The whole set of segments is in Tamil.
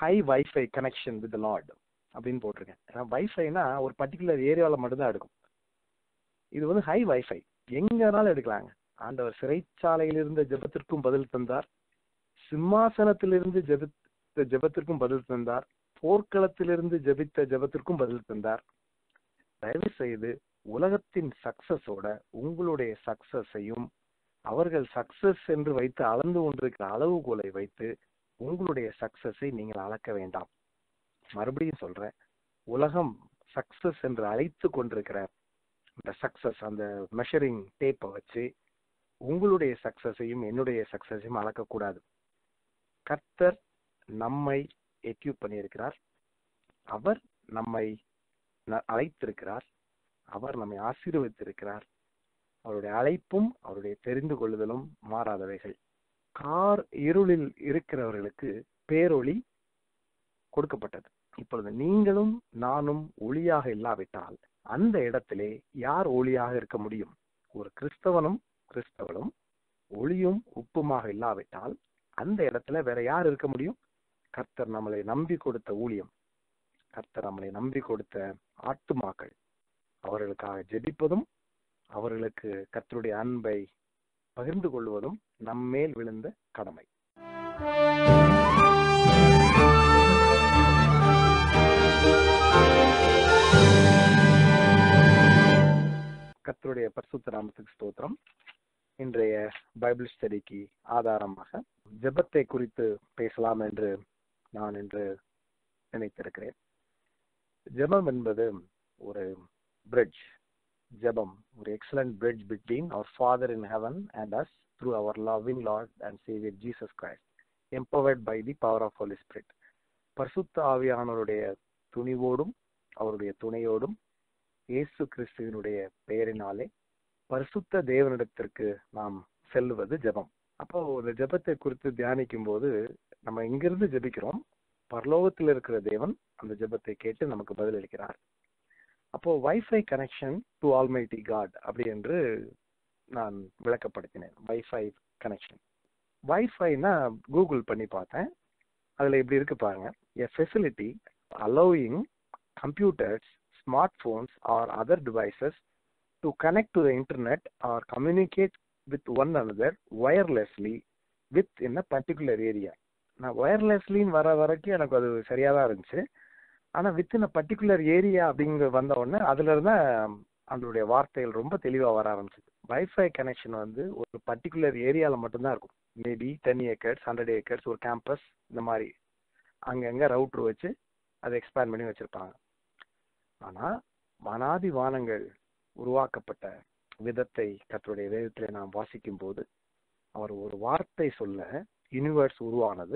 High wifi connection with lord அப்படின்னு போட்டிருக்கேன். ஏன்னா வைஃபைனா ஒரு பர்டிகுலர் ஏரியாவில் மட்டும்தான் எடுக்கும். இது வந்து ஹை வைஃபை, எங்கனாலும் எடுக்கலாங்க. ஆண்டவர் சிறைச்சாலையில் இருந்த ஜெபத்திற்கும் பதில் தந்தார், சிம்மாசனத்திலிருந்து ஜெபித்த ஜெபத்திற்கும் பதில் தந்தார், போர்க்களத்திலிருந்து ஜெபித்த ஜெபத்திற்கும் பதில் தந்தார். தயவு செய்து உலகத்தின் சக்சஸோட உங்களுடைய சக்சஸையும் அவர்கள் சக்சஸ் என்று வைத்து அளந்து கொண்டிருக்கிற அளவுகோலை வைத்து உங்களுடைய சக்சஸை நீங்கள் அளக்க வேண்டாம். மறுபடியும் சொல்றேன், உலகம் சக்சஸ் என்று அழைத்து கொண்டிருக்கிற அந்த சக்சஸ், அந்த மெஷரிங் டேப்பை வச்சு உங்களுடைய சக்சஸையும் என்னுடைய சக்சஸையும் அளக்கக்கூடாது. கர்த்தர் நம்மை எக்யூப் பண்ணியிருக்கிறார், அவர் நம்மை அழைத்திருக்கிறார், அவர் நம்மை ஆசீர்வதித்திருக்கிறார். அவருடைய அழைப்பும் அவருடைய தெரிந்து கொள்ளுதலும் மாறாதவைகள். கார் இருளில் இருக்கிறவர்களுக்கு பேரொளி கொடுக்கப்பட்டது. இப்பொழுது நீங்களும் நானும் ஒளியாக இல்லாவிட்டால் அந்த இடத்திலே யார் ஒளியாக இருக்க முடியும்? ஒரு கிறிஸ்தவனும் ஒளியும் உப்புமாக இல்லாவிட்டால் அந்த இடத்துல வேற யார் இருக்க முடியும்? கர்த்தர் நம்மளை நம்பி கொடுத்த ஊழியம், கர்த்தர் நம்மளை நம்பி கொடுத்த ஆத்துமாக்கள், அவர்களுக்காக ஜெபிப்பதும் அவர்களுக்கு கர்த்தருடைய அன்பை பகிர்ந்து கொள்வதும் நம்மேல் விழுந்த கடமை. கர்த்தருடைய பரிசுத்த நாமத்துக்கு ஸ்தோத்திரம். இன்றைய பைபிள் ஸ்டடிக்கு ஆதாரமாக ஜெபத்தை குறித்து பேசலாம் என்று நான் இன்று நினைத்திருக்கிறேன். ஜெபம் என்பது ஒரு பிரிட்ஜ். ஜெபம் ஒரு excellent bridge between our father in heaven and us through our loving lord and saviour Jesus Christ, empowered by the power of holy spirit. பரிசுத்த ஆவியானவருடைய துணிவோடும் அவருடைய துணையோடும் இயேசு கிறிஸ்துவினுடைய பெயரினாலே பரிசுத்த தேவனிடத்திற்கு நாம் செல்வது ஜெபம். அப்போ ஒரு ஜெபத்தை குறித்து தியானிக்கும் போது நம்ம இங்கிருந்து ஜெபிக்கிறோம், பரலோகத்தில் இருக்கிற தேவன் அந்த ஜெபத்தை கேட்டு நமக்கு பதில் அளிக்கிறார். அப்போ wifi connection to almighty God அப்படி என்று நான் விளக்கப்படுத்தினேன். வைஃபை கனெக்ஷன், வைஃபைனா கூகுள் பண்ணி பார்த்தேன், அதுல இப்படி இருக்கு பாருங்க. a facility allowing computers, smartphones or other devices to connect to the internet or communicate with one another wirelessly within a particular area. நான் வயர்லெஸ்லின்னு வர வரைக்கும் எனக்கு அது சரியா தான் இருந்துச்சு. ஆனா வித்தின் அ பர்டிகுலர் ஏரியா அப்படிங்கிற வந்த உடனே அதுல இருந்தா அதனுடைய வார்த்தைகள் ரொம்ப தெளிவா வர ஆரம்பிச்சது. வைஃபை கனெக்ஷன் வந்து ஒரு பர்டிகுலர் ஏரியால மட்டும்தான் இருக்கும். மேபி 10 ஏக்கர்ஸ் 100 ஏக்கர்ஸ் ஒரு கேம்பஸ், இந்த மாதிரி அங்கங்க ரவுட்டர் வச்சு அதை எக்ஸ்பேண்ட் பண்ணி வச்சிருப்பாங்க. ஆனா வானாதி வானங்கள் உருவாக்கப்பட்ட விதத்தை கர்த்தருடைய வேதத்திலே நாம் வாசிக்கும் போது அவர் ஒரு வார்த்தை சொல்ல யூனிவர்ஸ் உருவானது.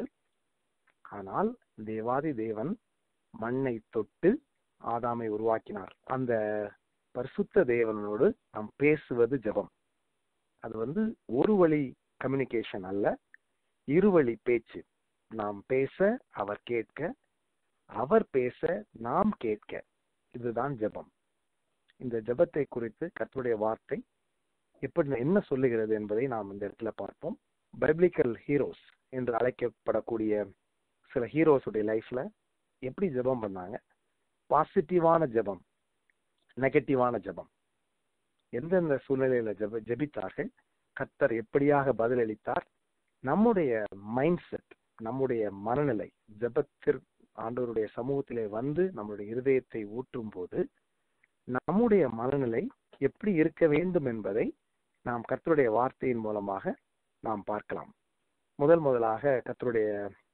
ஆனால் தேவாதி தேவன் மண்ணை தொட்டு ஆதாமை உருவாக்கினார். அந்த பரிசுத்த தேவனோடு நாம் பேசுவது ஜெபம். அது வந்து ஒரு வழி கம்யூனிகேஷன் அல்ல, இருவழி பேச்சு. நாம் பேச அவர் கேட்க, அவர் பேச நாம் கேட்க, இதுதான் ஜெபம். இந்த ஜெபத்தை குறித்து கர்த்தருடைய வார்த்தை எப்படி என்ன சொல்லுகிறது என்பதை நாம் இந்த இடத்துல பார்ப்போம். பைபிளிக்கல் ஹீரோஸ் என்று அழைக்கப்படக்கூடிய சில ஹீரோஸுடைய லைஃப்ல எப்படி ஜெபம் பண்ணாங்க, பாசிட்டிவான ஜெபம், நெகட்டிவான ஜெபம், எந்தெந்த சூழ்நிலையில ஜெபித்தார்கள், கர்த்தர் எப்படியாக பதிலளித்தார், நம்முடைய மைண்ட் செட், நம்முடைய மனநிலை ஜெபத்தில் ஆண்டவருடைய சமூகத்திலே வந்து நம்முடைய இருதயத்தை ஊற்றும் போது நம்முடைய மனநிலை எப்படி இருக்க வேண்டும் என்பதை நாம் கர்த்தருடைய வார்த்தையின் மூலமாக நாம் பார்க்கலாம். முதலாக கர்த்தருடைய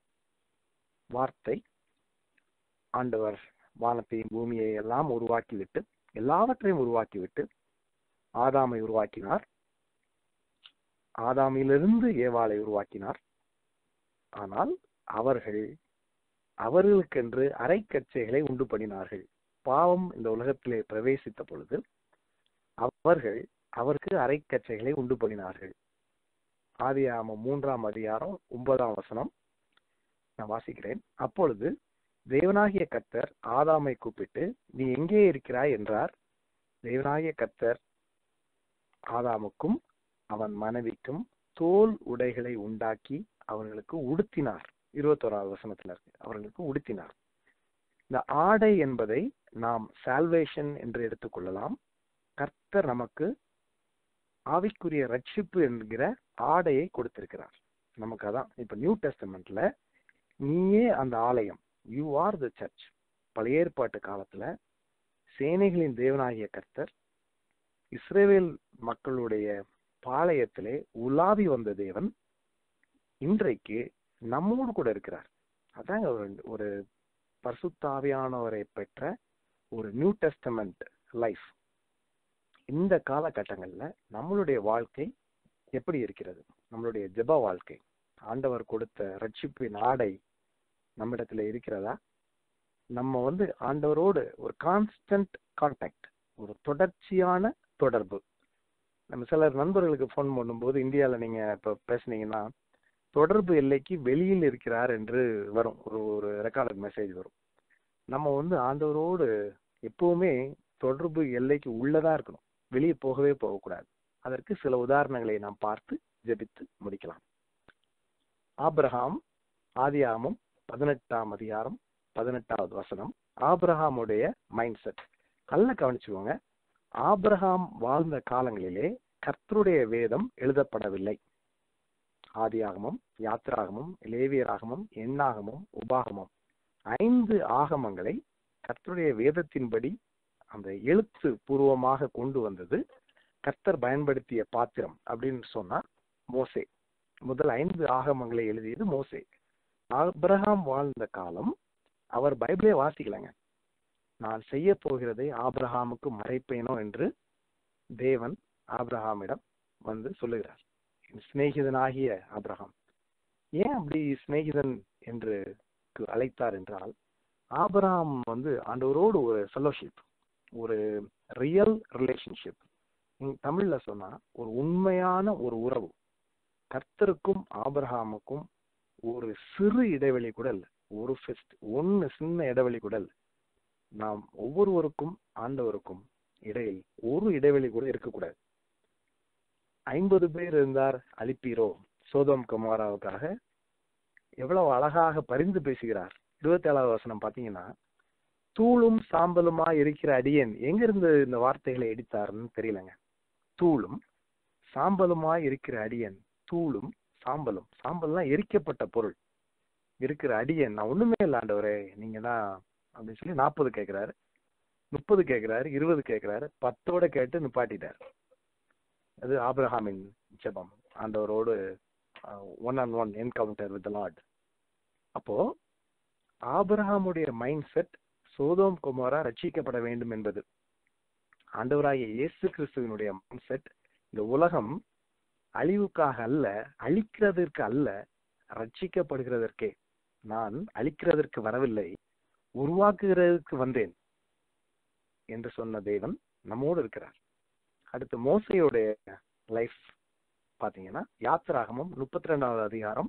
வார்த்தை, ஆண்டவர் வானத்தையும் பூமியை எல்லாம் உருவாக்கிவிட்டு எல்லாவற்றையும் உருவாக்கிவிட்டு ஆதாமை உருவாக்கினார். ஆதாமிலிருந்து ஏவாளை உருவாக்கினார். ஆனால் அவர்களுக்கென்று அரைக்கச்சைகளை உண்டு பண்ணினார்கள். பாவம் இந்த உலகத்திலே பிரவேசித்த பொழுது அவருக்கு அரைக்கச்சைகளை உண்டு பண்ணினார்கள். ஆதியாகமம் 3ஆம் அதிகாரம் 9ஆம் வசனம் நான் வாசிக்கிறேன். அப்பொழுது தேவனாகிய கர்த்தர் ஆதாமை கூப்பிட்டு, நீ எங்கே இருக்கிறாய் என்றார். தேவனாகிய கர்த்தர் ஆதாமுக்கும் அவன் மனைவிக்கும் தோல் உடைகளை உண்டாக்கி அவர்களுக்கு உடுத்தினார். 21வது வசனத்துல இருக்கு, அவர்களுக்கு உடுத்தினார். இந்த ஆடை என்பதை நாம் சால்வேஷன் என்று எடுத்துக்கொள்ளலாம். கர்த்தர் நமக்கு ஆவிக்குரிய ரட்சிப்பு என்கிற ஆடையை கொடுத்திருக்கிறார். நமக்கு அதான் இப்ப நியூ டெஸ்டமெண்ட்ல நீயே அந்த ஆலயம், யூ ஆர் த சர்ச். பழைய ஏற்பாட்டு காலத்துல சேனைகளின் தேவனாகிய கர்த்தர் இஸ்ரவேல் மக்களுடைய பாளையத்திலே உலாவி வந்த தேவன் இன்றைக்கு நம்மோடு கூட இருக்கிறார். அதான் ஒரு பரிசுத்தாவியானவரை பெற்ற ஒரு நியூ டெஸ்டமெண்ட் லைஃப். இந்த காலகட்டங்கள்ல நம்மளுடைய வாழ்க்கை எப்படி இருக்கிறது? நம்மளுடைய ஜெப வாழ்க்கை, ஆண்டவர் கொடுத்த ரட்சிப்பின் ஆடை நம்மிடத்துல இருக்கிறதா? நம்ம ஆண்டவரோடு ஒரு கான்ஸ்டன்ட் கான்டாக்ட், ஒரு தொடர்ச்சியான தொடர்பு. நம்ம சிலர் நண்பர்களுக்கு ஃபோன் பண்ணும்போது, இந்தியாவில் நீங்க இப்போ பேசுனீங்கன்னா தொடர்பு எல்லைக்கு வெளியில் இருக்கிறார் என்று வரும், ஒரு ரெக்கார்டட் மெசேஜ் வரும். நம்ம ஆண்டவரோடு எப்பவுமே தொடர்பு எல்லைக்கு உள்ளதா இருக்கணும், வெளியே போகக்கூடாது. அதற்கு சில உதாரணங்களை நாம் பார்த்து ஜெபித்து முடிக்கலாம். ஆபிரகாம், ஆதியாகமம் 18ஆம் அதிகாரம் 18வது வசனம். ஆபிரகாமுடைய மைண்ட் செட் நல்லா கவனிச்சுக்கோங்க. ஆபிரகாம் வாழ்ந்த காலங்களிலே கர்த்தருடைய வேதம் எழுதப்படவில்லை. ஆதியாகமம், யாத்திராகமம், லேவியராகமம், எண்ணாகமம், உபாகமம் 5 ஆகமங்களை கர்த்தருடைய வேதத்தின்படி அந்த எழுத்து பூர்வமாக கொண்டு வந்தது கர்த்தர் பயன்படுத்திய பாத்திரம் அப்படின்னு சொன்னா மோசே. முதல் 5 ஆகமங்களை எழுதியது மோசே. ஆபிரகாம் வாழ்ந்த காலம் அவர் பைபிளே வாசிக்கலங்க. நான் செய்ய போகிறதை ஆபிரகாமுக்கு மறைப்பேனோ என்று தேவன் ஆபிரகாமிடம் சொல்லுகிறார். சிநேகிதனாகிய ஆபிரகாம். ஏன் அப்படி சிநேகிதன் என்று அழைத்தார் என்றால், ஆபிரகாம் ஆண்டவரோடு ஒரு ஃபெலோஷிப், ஒரு ரியல் ரிலேஷன்ஷிப். தமிழ்ல சொன்னா ஒரு உண்மையான ஒரு உறவு. கர்த்தருக்கும் ஆபிரகாமுக்கும் ஒரு சிறு இடைவெளி கூட இல்லை, ஒரு சின்ன இடைவெளி கூட இல்லை. நாம் ஒவ்வொருவருக்கும் ஆண்டவருக்கும் இடையில் ஒரு இடைவெளி கூட இருக்கக்கூடாது. 50 பேர் இருந்தார் அழிப்பீரோ, சோதோம் கொமோராவுக்காக எவ்வளவு அழகாக பரிந்து பேசுகிறார். 27வது வசனம் பாத்தீங்கன்னா, தூளும் சாம்பலுமா இருக்கிற அடியேன். எங்க இருந்து இந்த வார்த்தைகளை எடுத்தாருன்னு தெரியலங்க. தூளும் சாம்பலுமா இருக்கிற அடியேன். தூளும் சாம்பலும், சாம்பல்லாம் எரிக்கப்பட்ட பொருள் இருக்கிற அடியேன், நான் ஒண்ணுமே இல்லை ஆண்டவரே, நீங்க தான் அப்படின்னு சொல்லி 40 கேட்கிறாரு, 30 கேட்கிறாரு, 20 கேட்கிறாரு, 10ஓட கேட்டு நிப்பாட்டிட்டார். அது ஆபிரகாமின் ஜெபம், ஆண்டவரோடு one on one encounter with the lord. அப்போ ஆபிரகாமுடைய மைண்ட் செட் சோதோம் கொமோரா ரட்சிக்கப்பட வேண்டும் என்பது. ஆண்டவராகிய இயேசு கிறிஸ்துவினுடைய மைண்ட் செட் இந்த உலகம் அழிவுக்காக அல்ல, அழிக்கிறதற்கு அல்ல, ரட்சிக்கப்படுகிறதற்கே. நான் அழிக்கிறதற்கு வரவில்லை, உருவாக்குகிறதுக்கு வந்தேன் என்று சொன்ன தேவன் நம்மோடு இருக்கிறார். அடுத்து மோசையோடைய லைஃப் பாத்தீங்கன்னா, யாத்திராகமம் 32வது அதிகாரம்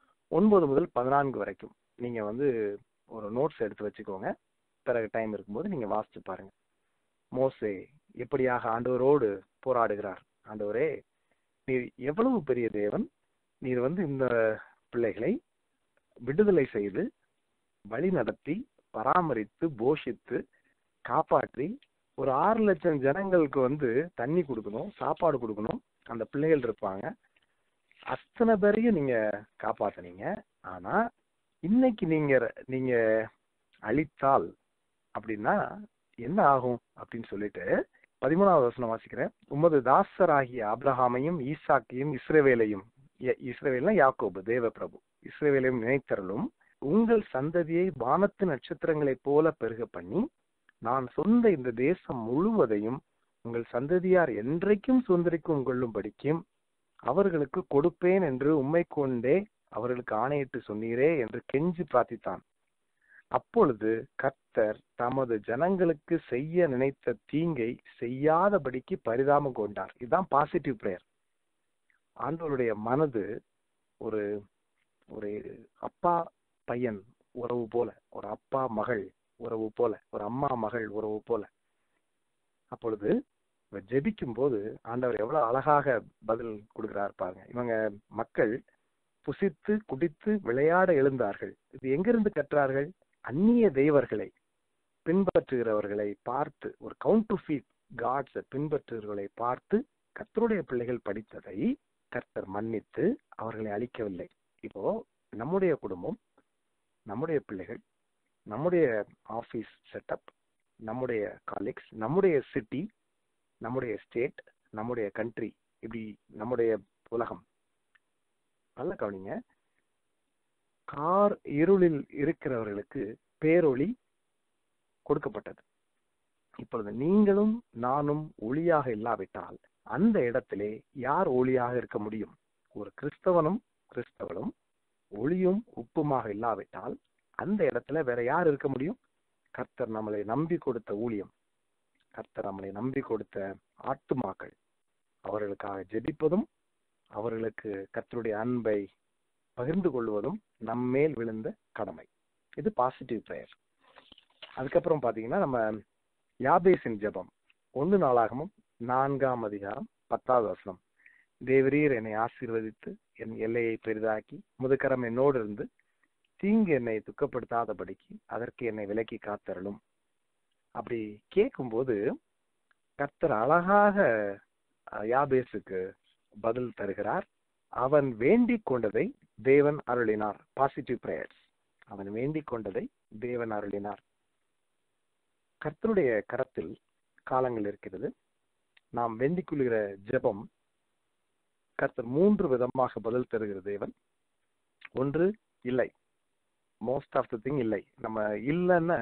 9 முதல் 14 வரைக்கும் நீங்க ஒரு நோட்ஸ் எடுத்து வச்சுக்கோங்க. பிறகு டைம் இருக்கும்போது நீங்க வாசிச்சு பாருங்க. மோசே எப்படியாக ஆண்டவரோடு போராடுகிறார். ஆண்டவரே, நீர் எவ்வளவு பெரிய தேவன், நீர் இந்த பிள்ளைகளை விடுதலை செய்து வழி நடத்தி பராமரித்து போஷித்து காப்பாற்றி ஒரு 6 லட்சம் ஜனங்களுக்கு தண்ணி கொடுக்கணும், சாப்பாடு கொடுக்கணும். அந்த பிள்ளைகள் இருப்பாங்க, அத்தனை பேரையும் நீங்க காப்பாத்தினீங்க. ஆனா இன்னைக்கு நீங்க அழித்தால் அப்படின்னா என்ன ஆகும் அப்படின்னு சொல்லிட்டு 13வது வசனம் வாசிக்கிறேன். உமது தாசராகிய ஆபிரகாமையும் ஈசாக்கையும் இஸ்ரவேலையும், இஸ்ரவேல்னா யாக்கோபு தேவ பிரபு, இஸ்ரவேலையும் நினைத்தருளும், உங்கள் சந்ததியை வானத்து நட்சத்திரங்களைப் போல பெருக பண்ணி நான் சொந்த இந்த தேசம் முழுவதையும் உங்கள் சந்ததியார் என்றைக்கும் சுதந்திரிக்கும் கொள்ளும்படிக்கும் அவர்களுக்கு கொடுப்பேன் என்று உம்மை கொண்டே அவர்களுக்கு ஆணையிட்டு சொன்னீரே என்று கெஞ்சி பிரார்த்தித்தான். அப்பொழுது கர்த்தர் தமது ஜனங்களுக்கு செய்ய நினைத்த தீங்கை செய்யாதபடிக்கு பரிதாபம் கொண்டார். இதுதான் பாசிட்டிவ் பிரேயர். ஆண்டவருடைய மனது ஒரு ஒரு அப்பா பையன் உறவு போல, ஒரு அப்பா மகள் உறவு போல, ஒரு அம்மா மகள் உறவு போல. அப்பொழுது ஜெபிக்கும் போது ஆண்டவர் எவ்வளவு அழகாக பதில் கொடுக்கிறார் பாருங்க. இவங்க மக்கள் புசித்து குடித்து விளையாட எழுந்தார்கள். இது எங்கிருந்து கற்றார்கள்? அந்நிய தெய்வர்களை பின்பற்றுகிறவர்களை பார்த்து, ஒரு கவுண்டர்ஃபீட் காட்ஸை பின்பற்றுகிறவர்களை பார்த்து கர்த்தருடைய பிள்ளைகள் படித்ததை கர்த்தர் மன்னித்து அவர்களை அழிக்கவில்லை. இப்போ நம்முடைய குடும்பம், நம்முடைய பிள்ளைகள், நம்முடைய ஆபீஸ் செட்டப், நம்முடைய காலீக்ஸ், நம்முடைய சிட்டி, நம்முடைய ஸ்டேட், நம்முடைய கண்ட்ரி, இப்படி நம்முடைய உலகம். நல்ல கவனிங்க, கார் இருளில் இருக்கிறவர்களுக்கு பேரொளி கொடுக்கப்பட்டது. இப்பொழுது நீங்களும் நானும் ஒளியாக இல்லாவிட்டால் அந்த இடத்திலே யார் ஒளியாக இருக்க முடியும்? ஒரு கிறிஸ்தவனும் ஒளியும் உப்புமாக இல்லாவிட்டால் அந்த இடத்துல வேற யார் இருக்க முடியும்? கர்த்தர் நம்மளை நம்பி கொடுத்த ஊழியம், கர்த்தர் நம்மளை நம்பி கொடுத்த ஆத்துமாக்கள், அவர்களுக்காக ஜெபிப்பதும் அவர்களுக்கு கர்த்தருடைய அன்பை பகிர்ந்து கொள்வதும் நம்மேல் விழுந்த கடமை. இது பாசிட்டிவ் பிரேயர். அதுக்கப்புறம் பாத்தீங்கன்னா நம்ம யாபேசின் ஜெபம் 1 நாளாகமும் 4ஆம் அதிகாரம் 10வது வசனம். தேவரீர் என்னை ஆசீர்வதித்து என் எல்லையை பெரிதாக்கி முதுகரம் என்னோடு இருந்து தீங்கு என்னை துக்கப்படுத்தாதபடிக்கு அதற்கு என்னை விலக்கி காத்தருளும். அப்படி கேட்கும்போது கர்த்தர் அழகாக யாபேசுக்கு பதில் தருகிறார். அவன் வேண்டிக் கொண்டதை தேவன் அருளினார். Positive prayers. அவன் வேண்டிக் கொண்டதை தேவன் அருளினார். கர்த்தருடைய கரத்தில் காலங்கள் இருக்கிறது. நாம் வேண்டிக் கொள்கிற ஜெபம் கர்த்தர் 3 விதமாக பதில் தருகிற தேவன். ஒன்று, இல்லை. மோஸ்ட் ஆஃப் த திங் இல்லை. நம்ம இல்லைன்னா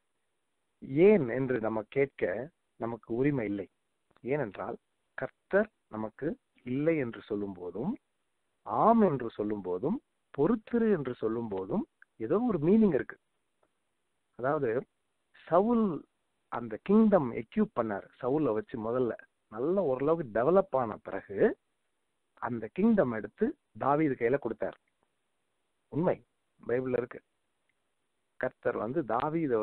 ஏன் என்று நம்ம கேட்க நமக்கு உரிமை இல்லை. ஏனென்றால் கர்த்தர் நமக்கு இல்லை என்று சொல்லும் போதும், ஆம் என்று சொல்லும் போதும், பொறுத்திரு என்று சொல்லும் போதும் ஏதோ ஒரு மீனிங் இருக்கு. அதாவது சவுல் அந்த கிங்டம் எக்யூப் பண்ணார். சவுலை வச்சு முதல்ல நல்ல ஓரளவுக்கு டெவலப் ஆன பிறகு அந்த கிங்டம் எடுத்து தாவீது கையில கொடுத்தார். உண்மை, பைபிள்ல இருக்கு. கர்த்தர் தாவீதை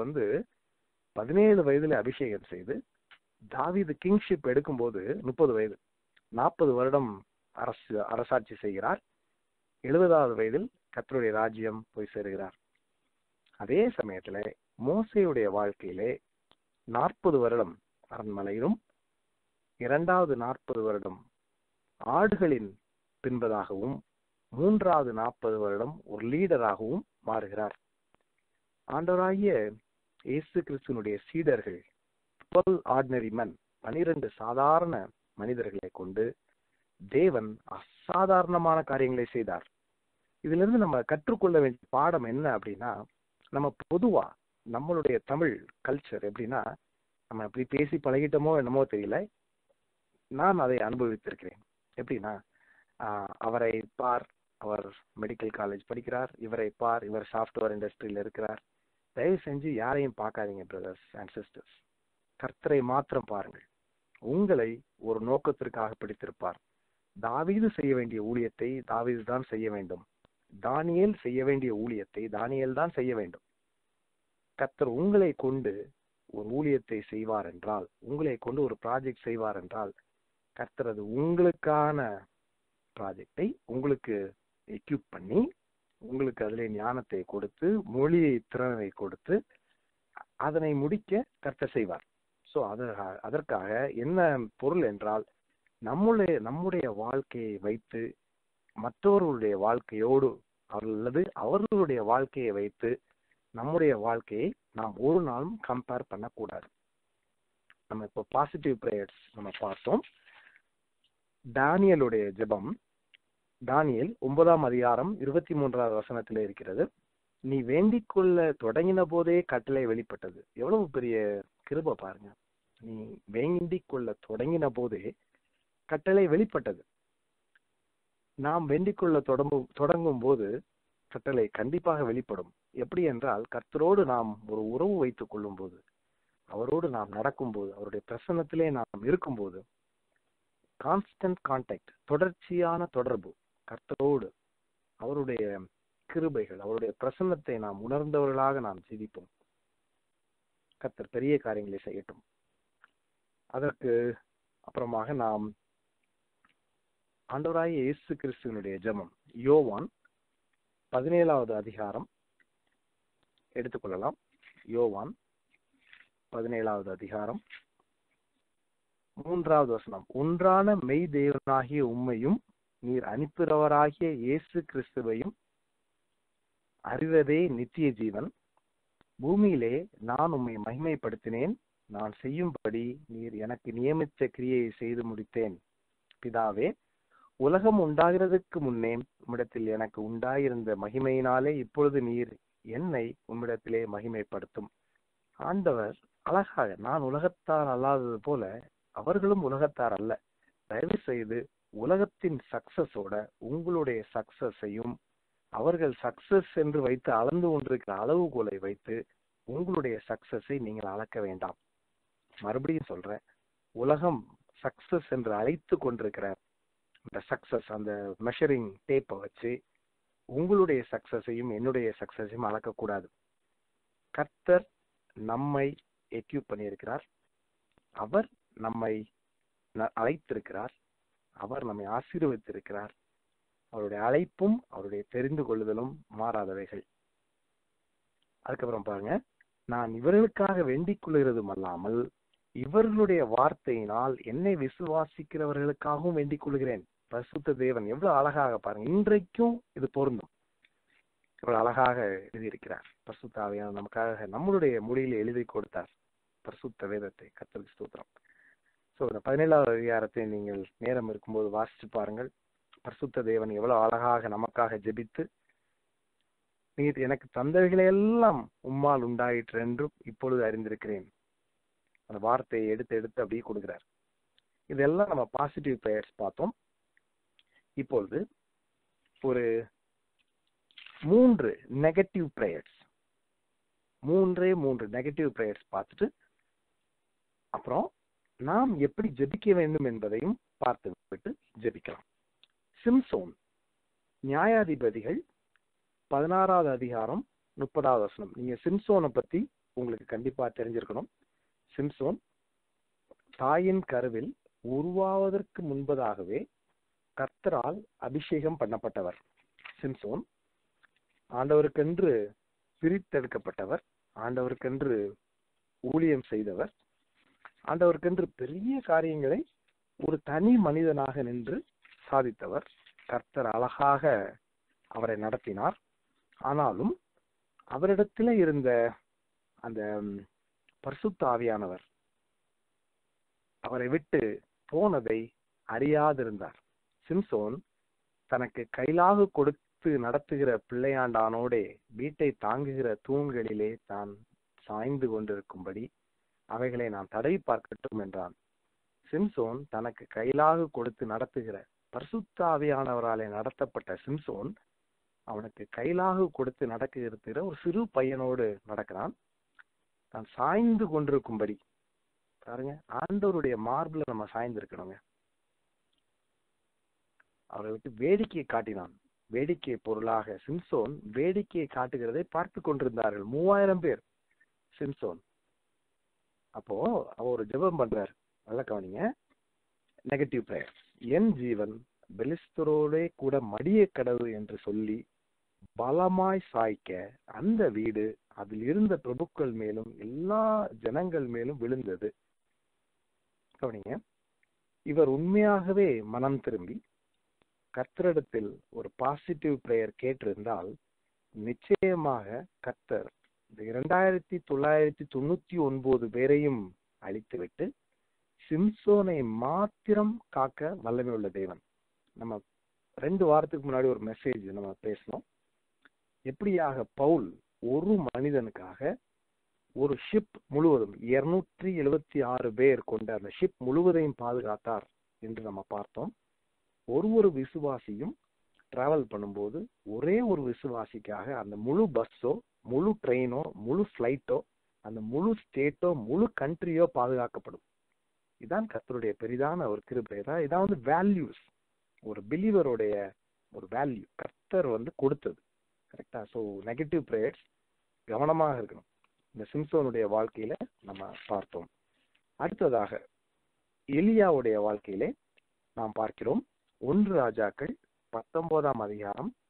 17 வயதுல அபிஷேகம் செய்து தாவீது கிங்ஷிப் எடுக்கும்போது 30 வயது, 40 வருடம் அரசாட்சி செய்கிறார். 70வது வயதில் கர்த்தருடைய ராஜ்யம் போய் சேருகிறார். அதே சமயத்துல மோசேயுடைய வாழ்க்கையிலே 40 வருடம் அரண்மனையிலும் 2வது 40 வருடம் ஆடுகளின் பின்பதாகவும் 3வது 40 வருடம் ஒரு லீடராகவும் மாறுகிறார். ஆண்டவராகிய இயேசு கிறிஸ்துவினுடைய சீடர்கள் 12 ஆர்டினரி men, 12 சாதாரண மனிதர்களை கொண்டு தேவன் அசாதாரணமான காரியங்களை செய்தார். இதுல இருந்து நம்ம கற்றுக்கொள்ள வேண்டிய பாடம் என்ன அப்படின்னா, நம்ம பொதுவா நம்மளுடைய தமிழ் கல்ச்சர் எப்படின்னா, நம்ம அப்படி பேசி பழகிட்டோமோ என்னமோ தெரியல, நான் அதை அனுபவித்திருக்கிறேன். எப்படின்னா, அவரை பார், அவர் மெடிக்கல் காலேஜ் படிக்கிறார், இவரை பார், இவர் சாஃப்ட்வேர் இண்டஸ்ட்ரியில இருக்கிறார். தயவு செஞ்சு யாரையும் பார்க்காதீங்க பிரதர்ஸ் அண்ட் சிஸ்டர்ஸ். கர்த்தரை மாத்திரம் பாருங்கள். உங்களை ஒரு நோக்கத்திற்காக பிடித்திருப்பார். தாவீது செய்ய வேண்டிய ஊழியத்தை தாவீது தான் செய்ய வேண்டும். தானியேல் செய்ய வேண்டிய ஊழியத்தை தானியேல் தான் செய்ய வேண்டும். கர்த்தர் உங்களை கொண்டு ஒரு ஊழியத்தை செய்வார் என்றால், உங்களை கொண்டு ஒரு ப்ராஜெக்ட் செய்வார் என்றால், கர்த்தர் அது உங்களுக்கான ப்ராஜெக்டை உங்களுக்கு எக்யூப் பண்ணி, உங்களுக்கு அதிலே ஞானத்தை கொடுத்து, மொழியை திறனை கொடுத்து, அதனை முடிக்க கர்த்தர் செய்வார். ஸோ அதற்காக என்ன பொருள் என்றால், நம்முடைய வாழ்க்கையை வைத்து மற்றவர்களுடைய வாழ்க்கையோடு அல்லது அவர்களுடைய வாழ்க்கையை வைத்து நம்முடைய வாழ்க்கையை நாம் ஒரு நாளும் கம்பேர் பண்ணக்கூடாது. நம்ம இப்போ பாசிட்டிவ் பிரேயர்ஸ் நம்ம பார்த்தோம். தானியலுடைய ஜெபம், தானியேல் 9ஆம் அதிகாரம் 23வது வசனத்திலே இருக்கிறது. நீ வேண்டிக் கொள்ள தொடங்கின போதே கட்டளை வெளிப்பட்டது. எவ்வளவு பெரிய கிருபை பாருங்க. நீ வேண்டிக் கொள்ள தொடங்கின போதே கட்டளை வெளிப்பட்டது. நாம் வேண்டிக் கொள்ள தொடங்கும் போது கட்டளை கண்டிப்பாக வெளிப்படும். எப்படி என்றால், கர்த்தரோடு நாம் ஒரு உறவு வைத்துக் கொள்ளும் போது, அவரோடு நாம் நடக்கும்போது, அவருடைய பிரசன்னத்திலே நாம் இருக்கும்போது, கான்ஸ்டன்ட் கான்டாக்ட், தொடர்ச்சியான தொடர்பு கர்த்தரோடு, அவருடைய கிருபைகள், அவருடைய பிரசன்னத்தை நாம் உணர்ந்தவர்களாக நாம் ஜீவிப்போம். கர்த்தர் பெரிய காரியங்களை செய்யட்டும். அதற்கு அப்புறமாக நாம் ஆண்டவராகிய இயேசு கிறிஸ்துவினுடைய ஜெபம், யோவான் 17வது அதிகாரம் எடுத்துக்கொள்ளலாம். யோவான் 17வது அதிகாரம் 3வது வசனம். ஒன்றான மெய் தேவனாகிய உம்மையும் நீர் அனுப்புகிறவராகிய இயேசு கிறிஸ்துவையும் அறிவதே நித்திய ஜீவன். பூமியிலே நான் உம்மை மகிமைப்படுத்தினேன். நான் செய்யும்படி நீர் எனக்கு நியமித்த கிரியையை செய்து முடித்தேன். பிதாவே, உலகம் உண்டாகிறதுக்கு முன்னே உம்மிடத்தில் எனக்கு உண்டாயிருந்த மகிமையினாலே இப்பொழுது நீர் என்னை உம்மிடத்திலே மகிமைப்படுத்தும். ஆண்டவர் அழகாக, நான் உலகத்தார் அல்லாதது போல அவர்களும் உலகத்தார் அல்ல, தயவு செய்து உலகத்தின் சக்சஸோட உங்களுடைய சக்சஸையும் அவர்கள் சக்சஸ் என்று வைத்து அளந்து கொண்டிருக்கிற அளவுகோலை வைத்து உங்களுடைய சக்சஸை நீங்கள் அளக்க வேண்டாம். மறுபடியும் சொல்றேன், உலகம் சக்சஸ் என்று அழைத்து கொண்டிருக்கிற இந்த சக்சஸ், அந்த மெஷரிங் டேப்பை வச்சு உங்களுடைய சக்சஸையும் என்னுடைய சக்சஸையும் அளக்கக்கூடாது. கர்த்தர் நம்மை எக்யூப் பண்ணியிருக்கிறார், அவர் நம்மை அழைத்திருக்கிறார், அவர் நம்மை ஆசீர்வதித்திருக்கிறார். அவருடைய அழைப்பும் அவருடைய தெரிந்து கொள்ளுதலும் மாறாதவைகள். அதுக்கப்புறம் பாருங்க, நான் இவர்களுக்காக வேண்டிக் கொள்கிறதும் அல்லாமல் இவர்களுடைய வார்த்தையினால் என்னை விசுவாசிக்கிறவர்களுக்காகவும் வேண்டிக் கொள்கிறேன். பரிசுத்த தேவன் எவ்வளவு அழகாக பாருங்க, இன்றைக்கும் இது பொருந்தும். இவ்வளவு அழகாக எழுதியிருக்கிறார். பரிசுத்த ஆவியானவர் நமக்காக நம்மளுடைய மொழியில எழுதி கொடுத்தார் பரிசுத்த வேதத்தை. கர்த்தருக்கு ஸ்தோத்திரம். சோ இந்த 17வது அதிகாரத்தை நீங்கள் நேரம் இருக்கும்போது வாசிச்சு பாருங்கள். பரிசுத்த தேவன் எவ்வளவு அழகாக நமக்காக ஜெபித்து, நீர் எனக்கு தந்தவைகளை எல்லாம் உம்மால் உண்டாயிற்று என்றும் இப்பொழுது அறிந்திருக்கிறேன், அந்த வார்த்தையை எடுத்து அப்படியே கொடுக்கிறார். இதெல்லாம் நம்ம பாசிட்டிவ் ப்ரேயர்ஸ் பார்த்தோம். இப்பொழுது ஒரு 3 நெகட்டிவ் ப்ரேயர்ஸ், 3 நெகட்டிவ் ப்ரேயர்ஸ் பார்த்துட்டு அப்புறம் நாம் எப்படி ஜெபிக்க வேண்டும் என்பதையும் பார்த்து விட்டு ஜெபிக்கலாம். சிம்சோன், நியாயாதிபதிகள் 16வது அதிகாரம் 30வது வசனம். நீங்க சிம்சோனை பத்தி உங்களுக்கு கண்டிப்பா தெரிஞ்சிருக்கணும். சிம்சோன் தாயின் கருவில் உருவாவதற்கு முன்பதாகவே கர்த்தரால் அபிஷேகம் பண்ணப்பட்டவர். சிம்சோன் ஆண்டவருக்கென்று பிரித்தெடுக்கப்பட்டவர், ஆண்டவருக்கென்று ஊழியம் செய்தவர், ஆண்டவருக்கென்று பெரிய காரியங்களை ஒரு தனி மனிதனாக நின்று சாதித்தவர். கர்த்தர் அழகாக அவரை நடத்தினார். ஆனாலும் அவரிடத்திலே இருந்த அந்த பரிசுத்த ஆவியானவர் அவரை விட்டு போனதை அறியாதிருந்தார். சிம்சோன் தனக்கு கைலாக கொடுத்து நடத்துகிற பிள்ளையாண்டானோடே வீட்டை தாங்குகிற தூண்களிலே தான் சாய்ந்து கொண்டிருக்கும்படி அவைகளை நான் தடவி பார்க்கட்டும் என்றான். சிம்சோன் தனக்கு கைலாக கொடுத்து நடத்துகிற பரிசுத்த ஆவியானவராலே நடத்தப்பட்ட சிம்சோன் அவனுக்கு கைலாக கொடுத்து நடக்குகிற ஒரு சிறு பையனோடு நடக்கிறான். தான் சாய்ந்து கொண்டிருக்கும்படி பாருங்க, ஆண்டவருடைய மார்பிள நம்ம சாய்ந்து இருக்கணுங்க. அவரை விட்டு வேடிக்கையை காட்டினான். வேடிக்கை பொருளாக சிம்சோன் வேடிக்கையை காட்டுகிறதை பார்த்து கொண்டிருந்தார்கள் 3000 பேர். சிம்சோன் அப்போ அவர் ஒரு ஜெபம் பண்றார். நல்ல கவனிங்க, நெகட்டிவ் பிரேயர். என் ஜீவன் பெலிஸ்தரோடே கூட மடிய கடவு என்று சொல்லி பலமாய் சாய்க்க அந்த வீடு அதில் இருந்த பிரபுக்கள் மேலும் எல்லா ஜனங்கள் மேலும் விழுந்தது. கவனிங்க, இவர் உண்மையாகவே மனம் திரும்பி கர்த்தரிடத்தில் ஒரு பாசிட்டிவ் பிரேயர் கேட்டிருந்தால் நிச்சயமாக கர்த்தர் இந்த 2999 பேரையும் அழித்துவிட்டு சிம்சோனை மாத்திரம் காக்க வல்லமை உள்ள தேவன். நம்ம 2 வாரத்துக்கு முன்னாடி ஒரு மெசேஜ் நம்ம பேசணும். எப்படியாக பவுல் ஒரு மனிதனுக்காக ஒரு ஷிப் முழுவதும் 276 பேர் கொண்ட அந்த ஷிப் முழுவதையும் பாதுகாத்தார் என்று நம்ம பார்த்தோம். ஒரு விசுவாசியும் டிராவல் பண்ணும்போது ஒரே ஒரு விசுவாசிக்காக அந்த முழு பஸ்ஸோ முழு ட்ரெயினோ முழு ஃபிளைட்டோ அந்த முழு ஸ்டேட்டோ முழு கண்ட்ரியோ பாதுகாக்கப்படும். இதான் கர்த்தருடைய பெரிதான ஒரு கிருபை. இதான் வந்து வேல்யூஸ், ஒரு பிலீவருடைய ஒரு வேல்யூ கர்த்தர் வந்து கொடுத்தது. கரெக்டா? ஸோ நெகட்டிவ் பிரேயர்ஸ் கவனமாக இருக்கணும். இந்த சிம்சோனுடைய வாழ்க்கையில நம்ம பார்த்தோம். அடுத்ததாக எலியாவுடைய வாழ்க்கையிலே நாம் பார்க்கிறோம். 1 ராஜாக்கள் 19ஆம் அதிகாரம்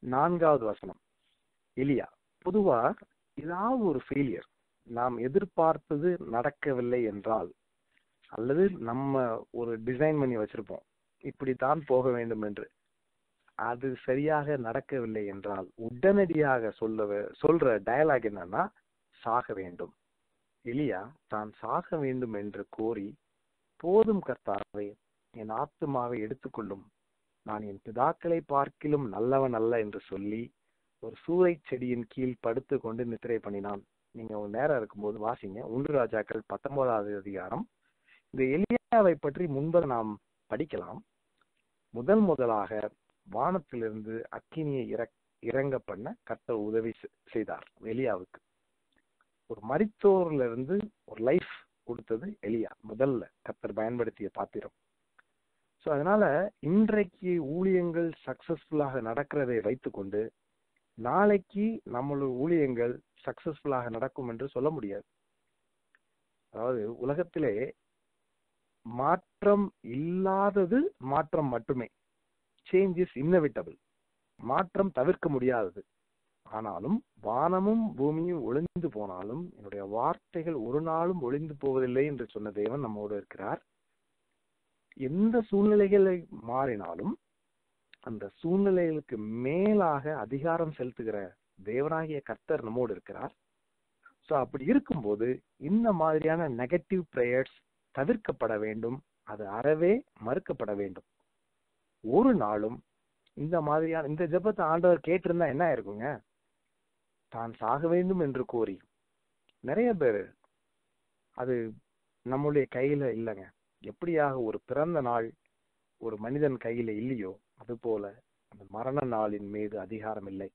4வது வசனம். எலியா பொதுவா ஏதாவது ஒரு ஃபெயிலியர், நாம் எதிர்பார்த்தது நடக்கவில்லை என்றால், அல்லது நம்ம ஒரு டிசைன் பண்ணி வச்சிருப்போம் இப்படித்தான் போக வேண்டும் என்று, அது சரியாக நடக்கவில்லை என்றால் உடனடியாக சொல்ற டயலாக் என்னன்னா, சாக வேண்டும். எலியா தான் சாக வேண்டும் என்று கோரி, போதும் கர்த்தாவே, என் ஆத்துமாவை எடுத்துக்கொள்ளும், நான் என் பிதாக்களை பார்க்கிலும் நல்லவன் அல்ல என்று சொல்லி ஒரு சூறை செடியின் கீழ் படுத்து கொண்டு நித்திரை பண்ணினான். நீங்க ஒரு நேரம் இருக்கும்போது வாசிங்க 1 ராஜாக்கள் 19வது அதிகாரம். இந்த எலியாவை பற்றி முன்பு நாம் படிக்கலாம். முதலாக வானத்திலிருந்து அக்கினியை இறங்க பண்ண கர்த்தர் உதவி செய்தார் எலியாவுக்கு. ஒரு மரித்தோர்ல இருந்து ஒரு லைஃப் கொடுத்தது எலியா, முதல்ல கர்த்தர் பயன்படுத்திய பாத்திரம். ஸோ அதனால இன்றைக்கு ஊழியங்கள் சக்சஸ்ஃபுல்லாக நடக்கிறதை வைத்துக்கொண்டு நாளைக்கு நம்மளோட ஊழியங்கள் சக்சஸ்ஃபுல்லாக நடக்கும் என்று சொல்ல முடியாது. அதாவது உலகத்திலே மாற்றம் இல்லாதது மாற்றம் மட்டுமே. Change is inevitable. மாற்றம் தவிர்க்க முடியாதது. ஆனாலும் வானமும் பூமியும் ஒளிந்து போனாலும் என்னுடைய வார்த்தைகள் ஒரு நாளும் ஒளிந்து போவதில்லை என்று சொன்ன தேவன் நம்மோடு இருக்கிறார். எந்த சூழ்நிலைகளை மாறினாலும் அந்த சூழ்நிலைகளுக்கு மேலாக அதிகாரம் செலுத்துகிற தேவனாகிய கர்த்தர் நம்மோடு இருக்கிறார். ஸோ அப்படி இருக்கும்போது இந்த மாதிரியான நெகட்டிவ் பிரேயர்ஸ் தவிர்க்கப்பட வேண்டும். அது அறவே மறுக்கப்பட வேண்டும். ஒரு நாளும் இந்த மாதிரியான இந்த ஜெபத்தை ஆண்டவர் கேட்டிருந்தா என்ன இருக்குங்க? தான் சாக வேண்டும் என்று கோரி நிறைய பேர், அது நம்முடைய கையில இல்லைங்க. எப்படியாக ஒரு பிறந்த நாள் ஒரு மனிதன் கையில இல்லையோ, அது போல அந்த மரண நாளின் மீது அதிகாரம் இல்லை.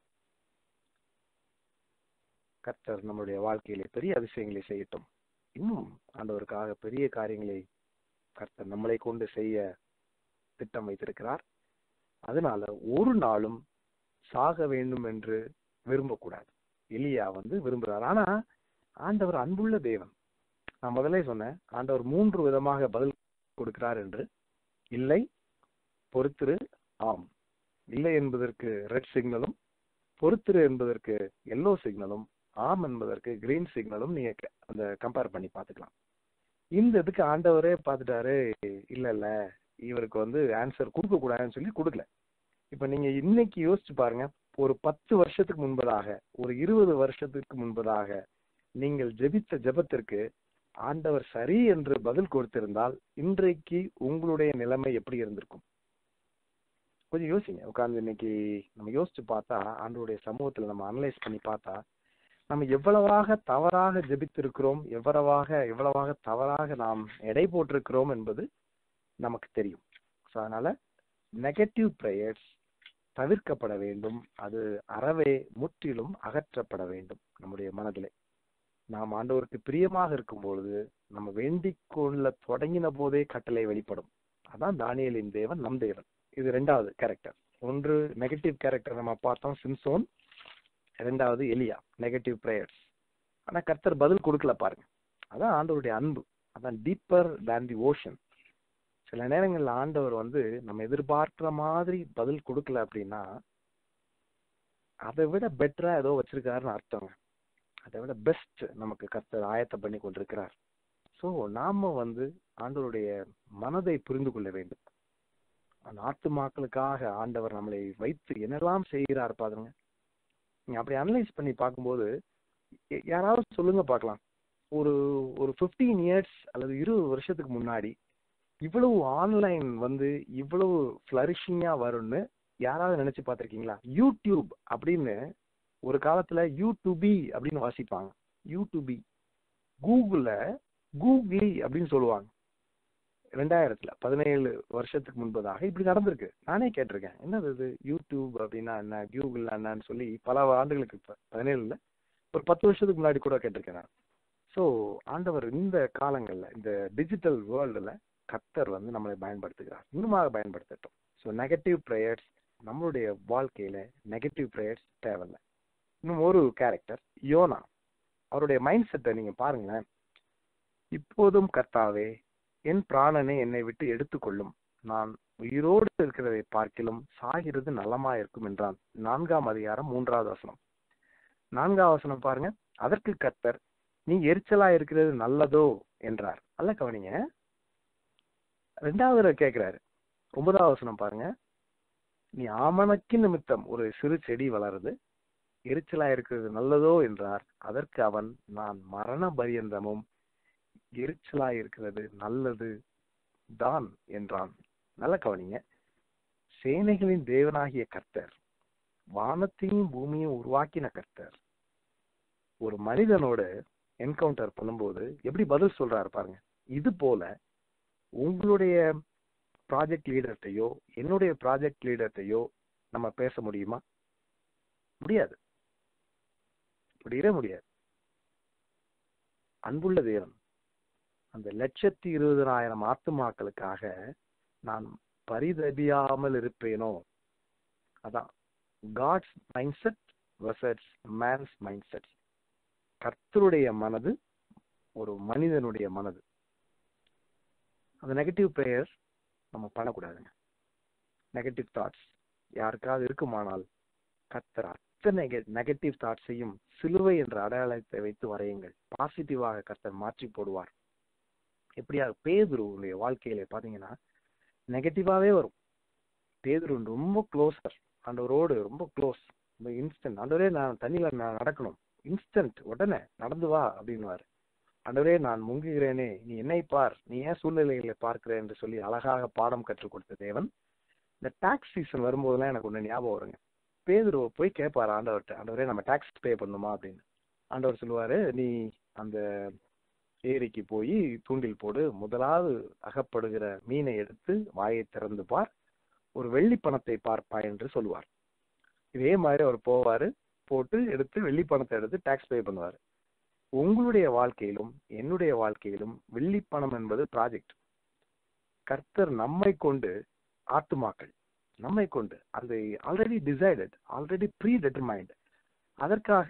கர்த்தர் நம்முடைய வாழ்க்கையிலே பெரிய அதிசயங்களை செய்யட்டும். இன்னும் ஆண்டவருக்காக பெரிய காரியங்களை கர்த்தர் நம்மளை கொண்டு செய்ய திட்டம் வைத்திருக்கிறார். அதனால ஒரு நாளும் சாக வேண்டும் என்று விரும்பக்கூடாது. எலியா விரும்புறார். ஆனா ஆண்டவர் அன்புள்ள தேவன். நான் முதல்ல சொன்னேன், ஆண்டவர் 3 விதமாக பதில் கொடுக்கிறார் என்று. இல்லை, பொறுத்திரு, ஆம். இல்லை என்பதற்கு ரெட் சிக்னலும், பொறுத்திரு என்பதற்கு எல்லோ சிக்னலும், ஆம் என்பதற்கு கிரீன் சிக்னலும் நீங்க அந்த கம்பேர் பண்ணி பார்த்துக்கலாம். இந்த இதுக்கு ஆண்டவரே பார்த்துட்டாரு, இல்ல இவருக்கு ஆன்சர் கொடுக்க கூடாதுன்னு சொல்லி கொடுக்கல. இப்ப நீங்க இன்னைக்கு யோசிச்சு பாருங்க, ஒரு 10 வருஷத்துக்கு முன்பதாக, ஒரு 20 வருஷத்துக்கு முன்பதாக நீங்கள் ஜெபித்த ஜெபத்திற்கு ஆண்டவர் சரி என்று பதில் கொடுத்திருந்தால் இன்றைக்கு உங்களுடைய நிலைமை எப்படி இருந்திருக்கும்? கொஞ்சம் யோசிங்க. உட்கார்ந்து இன்னைக்கு நம்ம யோசிச்சு பார்த்தா, ஆண்டவருடைய சமூகத்துல நம்ம அனலைஸ் பண்ணி பார்த்தா, நம்ம எவ்வளவாக தவறாக ஜெபித்திருக்கிறோம், எவ்வளவாக தவறாக நாம் எடை போட்டிருக்கிறோம் என்பது நமக்கு தெரியும். ஸோ அதனால நெகட்டிவ் பிரேயர்ஸ் தவிர்க்கப்பட வேண்டும். அது அறவே முற்றிலும் அகற்றப்பட வேண்டும். நம்முடைய மனதிலே நாம் ஆண்டவருக்கு பிரியமாக இருக்கும் பொழுது நம்ம வேண்டிக் கொள்ள தொடங்கின போதே கட்டளை வெளிப்படும். அதான் தானியேலின் தேவன் நம் தேவன். இது 2வது கேரக்டர். ஒன்று நெகட்டிவ் கேரக்டர் நம்ம பார்த்தோம், சிம்சோன். 2வது எலியா, நெகட்டிவ் பிரேயர்ஸ். ஆனா கர்த்தர் பதில் கொடுக்கல பாருங்க. அதான் ஆண்டவருடைய அன்பு. அதான் டீப்பர் தேன் தி ஓஷன். சில நேரங்கள்ல ஆண்டவர் நம்ம எதிர்பார்க்கிற மாதிரி பதில் கொடுக்கல அப்படின்னா அதை விட பெட்டரா ஏதோ வச்சிருக்காருன்னு அர்த்தங்க. அதை விட பெஸ்ட் நமக்கு கர்த்தர் ஆயத்தம் பண்ணி கொண்டிருக்கிறார். ஸோ நாம ஆண்டவருடைய மனதை புரிந்து கொள்ள வேண்டும். அந்த ஆத்துமாக்களுக்காக ஆண்டவர் நம்மளை வைத்து என்னெல்லாம் செய்கிறார் பாருங்க. நீங்க அப்படி அனலைஸ் பண்ணி பார்க்கும்போது யாராவது சொல்லுங்க பார்க்கலாம், ஒரு 15 இயர்ஸ் அல்லது 20 வருஷத்துக்கு முன்னாடி இவ்வளவு ஆன்லைன் இவ்வளவு ஃபிளரிஷிங்கா வரும்னு யாராவது நினைச்சு பார்த்திருக்கீங்களா? யூடியூப் அப்படின்னு ஒரு காலத்துல யூடியூபி அப்படின்னு வாசிப்பாங்க. யூடியூபி. கூகுளி அப்படின்னு சொல்லுவாங்க. 2017 வருஷத்துக்கு முன்பதாக இப்படி நடந்திருக்கு. நானே கேட்டிருக்கேன், என்னது இது யூடியூப் அப்படின்னா என்ன, கூகுள் என்னன்னு சொல்லி பல ஆண்டுகளுக்கு 17 ஒரு 10 வருஷத்துக்கு முன்னாடி கூட கேட்டிருக்கேன் நான். ஸோ ஆண்டவர் இந்த காலங்கள்ல, இந்த டிஜிட்டல் வேர்ல்டுல கர்த்தர் நம்மளை பயன்படுத்துகிறார், இன்னுமாக பயன்படுத்தட்டும். ஸோ நெகட்டிவ் பிரேயர்ஸ் நம்மளுடைய வாழ்க்கையில நெகட்டிவ் பிரேயர்ஸ் தேவையில்லை. இன்னும் ஒரு கேரக்டர் யோனா. அவருடைய மைண்ட் செட்டை நீங்க பாருங்களேன். இப்போதும் கர்த்தாவே, என் பிராணனை என்னை விட்டு எடுத்துக்கொள்ளும், நான் உயிரோடு இருக்கிறதை பார்க்கிலும் சாகிறது நலமா இருக்கும் என்றான். 4ஆம் அதிகாரம் 3வது வசனம். 4ஆம் வசனம் பாருங்க. அதற்கு கர்த்தர், நீ எரிச்சலா இருக்கிறது நல்லதோ என்றார். நல்ல கவனிங்க. 2வது கேட்கிறாரு. 9ஆம் வசனம் பாருங்க. நீ ஆமணக்கு நிமித்தம் ஒரு சிறு செடி வளருது, எரிச்சலா இருக்கிறது நல்லதோ என்றார். அதற்கு அவன், நான் மரண பரியந்தமும் எரிச்சலா இருக்கிறது நல்லது தான் என்றான். நல்ல கவனிங்க. சேனைகளின் தேவனாகிய கர்த்தர், வானத்தையும் பூமியையும் உருவாக்கின கர்த்தர், ஒரு மனிதனோட என்கவுண்டர் பண்ணும்போது எப்படி பதில் சொல்றாரு பாருங்க. இது போல உங்களுடைய ப்ராஜெக்ட் லீடர்கிட்டையோ என்னுடைய ப்ராஜெக்ட் லீடர்கிட்டையோ நம்ம பேச முடியுமா? முடியாது. முடியவே முடியாது. அன்புள்ள தேவன் அந்த 1,20,000 ஆத்துமாக்களுக்காக நான் பரிதபியாமல் இருப்பேனோ? அதான் God's mind set versus man's mind set. கர்த்தருடைய மனது, ஒரு மனிதனுடைய மனது. அந்த நெகட்டிவ் ப்ரேயர்ஸ் நம்ம பண்ணக்கூடாதுங்க. நெகட்டிவ் தாட்ஸ் யாருக்காவது இருக்குமானால் கர்த்தர் அத்தனை நெகட்டிவ் தாட்ஸையும் சிலுவை என்ற அடையாளத்தை வைத்து வரையுங்கள். பாசிட்டிவாக கர்த்தர் மாற்றி போடுவார். எப்படியா பேதுருவுடைய வாழ்க்கையில பாத்தீங்கன்னா நெகட்டிவாவே வரும். பேதுரு ரொம்ப க்ளோஸர், ஆண்டவரோடு ரொம்ப க்ளோஸ். இன்ஸ்டன்ட், ஆண்டவரே நான் தண்ணியில நான் நடக்கணும், இன்ஸ்டன்ட் உடனே நடந்து வா அப்படின்னுவாரு. ஆண்டவரே நான் முங்குகிறேனே, நீ என்னை பார், நீ ஏன் சூழ்நிலைகளை பார்க்கிற என்று சொல்லி அழகாக பாடம் கற்றுக் கொடுத்த தேவன். இந்த டாக்ஸ் சீசன் வரும்போதெல்லாம் எனக்கு ஒண்ணு ஞாபகம் வருங்க. பேதுருவை போய் கேட்பாரு ஆண்டவர்கிட்ட, ஆண்டவரே நம்ம டாக்ஸ் பே பண்ணுமா அப்படின்னு. ஆண்டவர் சொல்லுவாரு, நீ அந்த ஏரிக்கு போய் தூண்டில் போடு, முதலாவது அகப்படுகிற மீனை எடுத்து வாயை திறந்து பார், ஒரு வெள்ளி பணத்தை பார்ப்பாய் என்று சொல்லுவார். இதே மாதிரி அவர் போவாரு, போட்டு எடுத்து வெள்ளி பணத்தை எடுத்து டாக்ஸ் பே பண்ணுவாரு. உங்களுடைய வாழ்க்கையிலும் என்னுடைய வாழ்க்கையிலும் வெள்ளி பணம் என்பது ப்ராஜெக்ட். கர்த்தர் நம்மை கொண்டு ஆத்துமாக்கள், நம்மை கொண்டு அந்த already decided, already predetermined. அதற்காக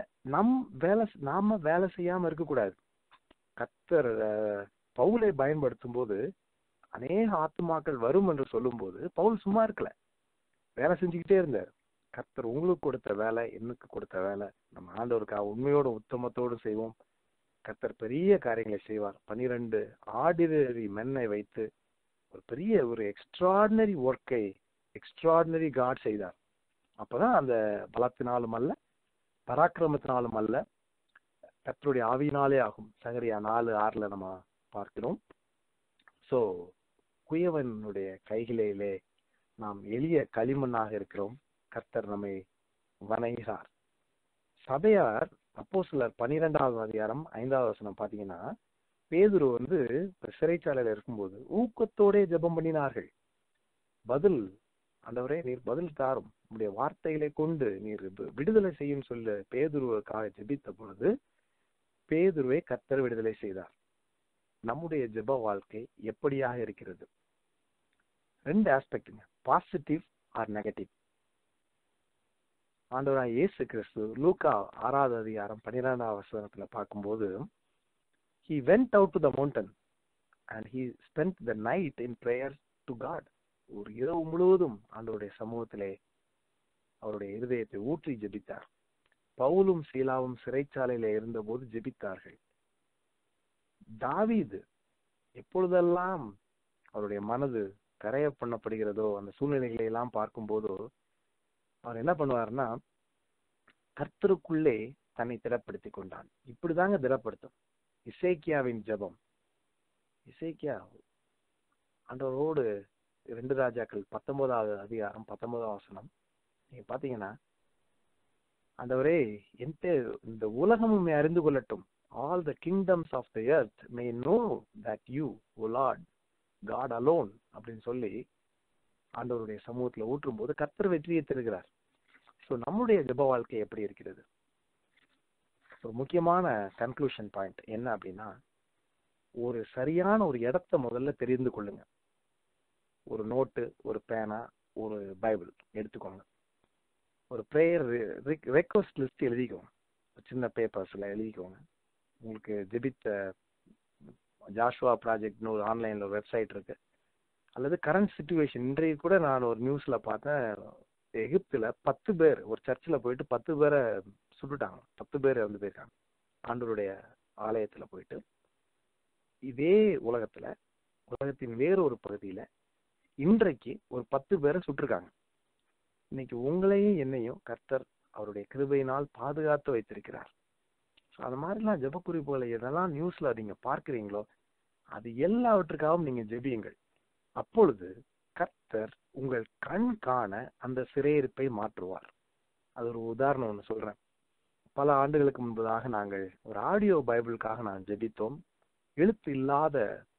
நாம வேலை செய்யாம இருக்கக்கூடாது. கர்த்தர் பவுலை பயன்படுத்தும் போது அநேக ஆத்துமாக்கள் வரும் என்று சொல்லும் போது பவுல் சும்மா இருக்கல, வேலை செஞ்சுக்கிட்டே இருந்தார். கர்த்தர் உங்களுக்கு கொடுத்த வேலை, எனக்கு கொடுத்த வேலை, நம்ம ஆண்டவருக்காக உண்மையோட உத்தமத்தோடு செய்வோம். கர்த்தர் பெரிய காரியங்களை செய்வார். 12 ஆர்டினரி மென்னை வைத்து ஒரு பெரிய ஒரு எக்ஸ்ட்ராடினரி ஒர்க்கை எக்ஸ்ட்ராடினரி காட் செய்தார். அப்பதான் அந்த பலத்தினாலும் அல்ல, பராக்கிரமத்தினாலும் அல்ல, கர்த்தருடைய ஆவியினாலே ஆகும். சகரியா 4:6 நம்ம பார்க்கிறோம். சோ குயவனுடைய கைகளிலே நாம் எளிய களிமண்ணாக இருக்கிறோம். கர்த்தர் நம்மை வணங்குகிறார். சபையார் அப்போஸ்தலர் 12வது அதிகாரம் 5வது வசனம் பாத்தீங்கன்னா, பேதுரு சிறைச்சாலையில இருக்கும்போது ஊக்கத்தோட ஜெபம் பண்ணினார்கள். பதில், ஆண்டவரே நீர் பதில் தாரும், உங்களுடைய வார்த்தைகளை கொண்டு நீர் விடுதலை செய்யும் சொல்ல பேதுருவுக்காக ஜெபித்த பொழுது பேதுருவை கர்த்தர் விடுதலை செய்தார். நம்முடைய ஜெப வாழ்க்கை எப்படியாக இருக்கிறது? 2 ஆஸ்பெக்ட்ங்க, பாசிட்டிவ் ஆர் நெகட்டிவ். ஆண்டவராகிய இயேசு கிறிஸ்து லூக்கா 6வது அதிகாரம் 12வது வசனத்துல பார்க்கும்போது, he went out to the mountain and he spent the night in prayer to God. ஒரு இரவு முழுவதும் ஆண்டவருடைய சமூகத்திலே அவருடைய இருதயத்தை ஊற்றி ஜெபித்தார். பவுலும் சீலாவும் சிறைச்சாலையில இருந்தபோது ஜெபித்தார்கள். தாவீது எப்பொழுதெல்லாம் அவருடைய மனது கரைய பண்ணப்படுகிறதோ, அந்த சூழ்நிலைகளை எல்லாம் பார்க்கும் போதோ அவர் என்ன பண்ணுவாருன்னா, கர்த்தருக்குள்ளே தன்னை திடப்படுத்திக் கொண்டான். இப்படிதாங்க திடப்படுத்தும் இசைக்கியாவின் ஜெபம். இசைக்கியா ஆண்டவரோடு 2 ராஜாக்கள் 19வது அதிகாரம் 19வது வசனம் நீங்க பாத்தீங்கன்னா, ஆண்டவரே இந்த உலகமும் அறிந்து கொள்ளட்டும், all the kingdoms of the earth may know that you, O Lord, God alone அப்படின்னு சொல்லி ஆண்டவருடைய சமூகத்துல ஊற்றும் போது கர்த்தர் வெற்றியை தருகிறார். ஸோ நம்முடைய ஜெப வாழ்க்கை எப்படி இருக்கிறது? ஒரு முக்கியமான கன்க்ளூஷன் பாயிண்ட் என்ன அப்படின்னா, ஒரு சரியான ஒரு இடத்தை முதல்ல தெரிந்து கொள்ளுங்க. ஒரு நோட்டு, ஒரு பேனா, ஒரு பைபிள் எடுத்துக்கோங்க. ஒரு ப்ரேயர் ரெக்வஸ்ட் லிஸ்ட் எழுதிக்கோங்க, சின்ன பேப்பர்ஸ்ல எழுதிக்கோங்க. உங்களுக்கு ஜெபித்த ஜாஷுவா ப்ராஜெக்ட்னு ஒரு ஆன்லைன்ல ஒரு வெப்சைட் இருக்கு, அல்லது கரண்ட் சிச்சுவேஷன். இன்றைக்கு கூட நான் ஒரு நியூஸ்ல பார்த்தேன், எகிப்துல 10 பேர் ஒரு சர்ச்சில் போயிட்டு 10 பேரை சுட்டுட்டாங்க. 10 பேர் வந்து போயிருக்காங்க ஆண்டவருடைய ஆலயத்துல போயிட்டு. இதே உலகத்தின் வேறு ஒரு பகுதியில இன்றைக்கு ஒரு 10 பேரை சுட்டிருக்காங்க. இன்னைக்கு உங்களையும் என்னையும் கர்த்தர் அவருடைய கிருபையினால் பாதுகாத்து வைத்திருக்கிறார். அது மாதிரிலாம் ஜெப குறிப்புகளை எதெல்லாம் நியூஸ்ல நீங்க பார்க்கிறீங்களோ அது எல்லாவற்றுக்காகவும் நீங்க ஜெபியுங்கள். அப்பொழுது கர்த்தர் உங்கள் கண் காண அந்த சிறையிருப்பை மாற்றுவார். அது ஒரு உதாரணம் ஒன்று சொல்றேன். பல ஆண்டுகளுக்கு முன்பதாக நாங்கள் ஒரு ஆடியோ பைபிளுக்காக நான் ஜெபித்தோம். எழுத்து இல்லாத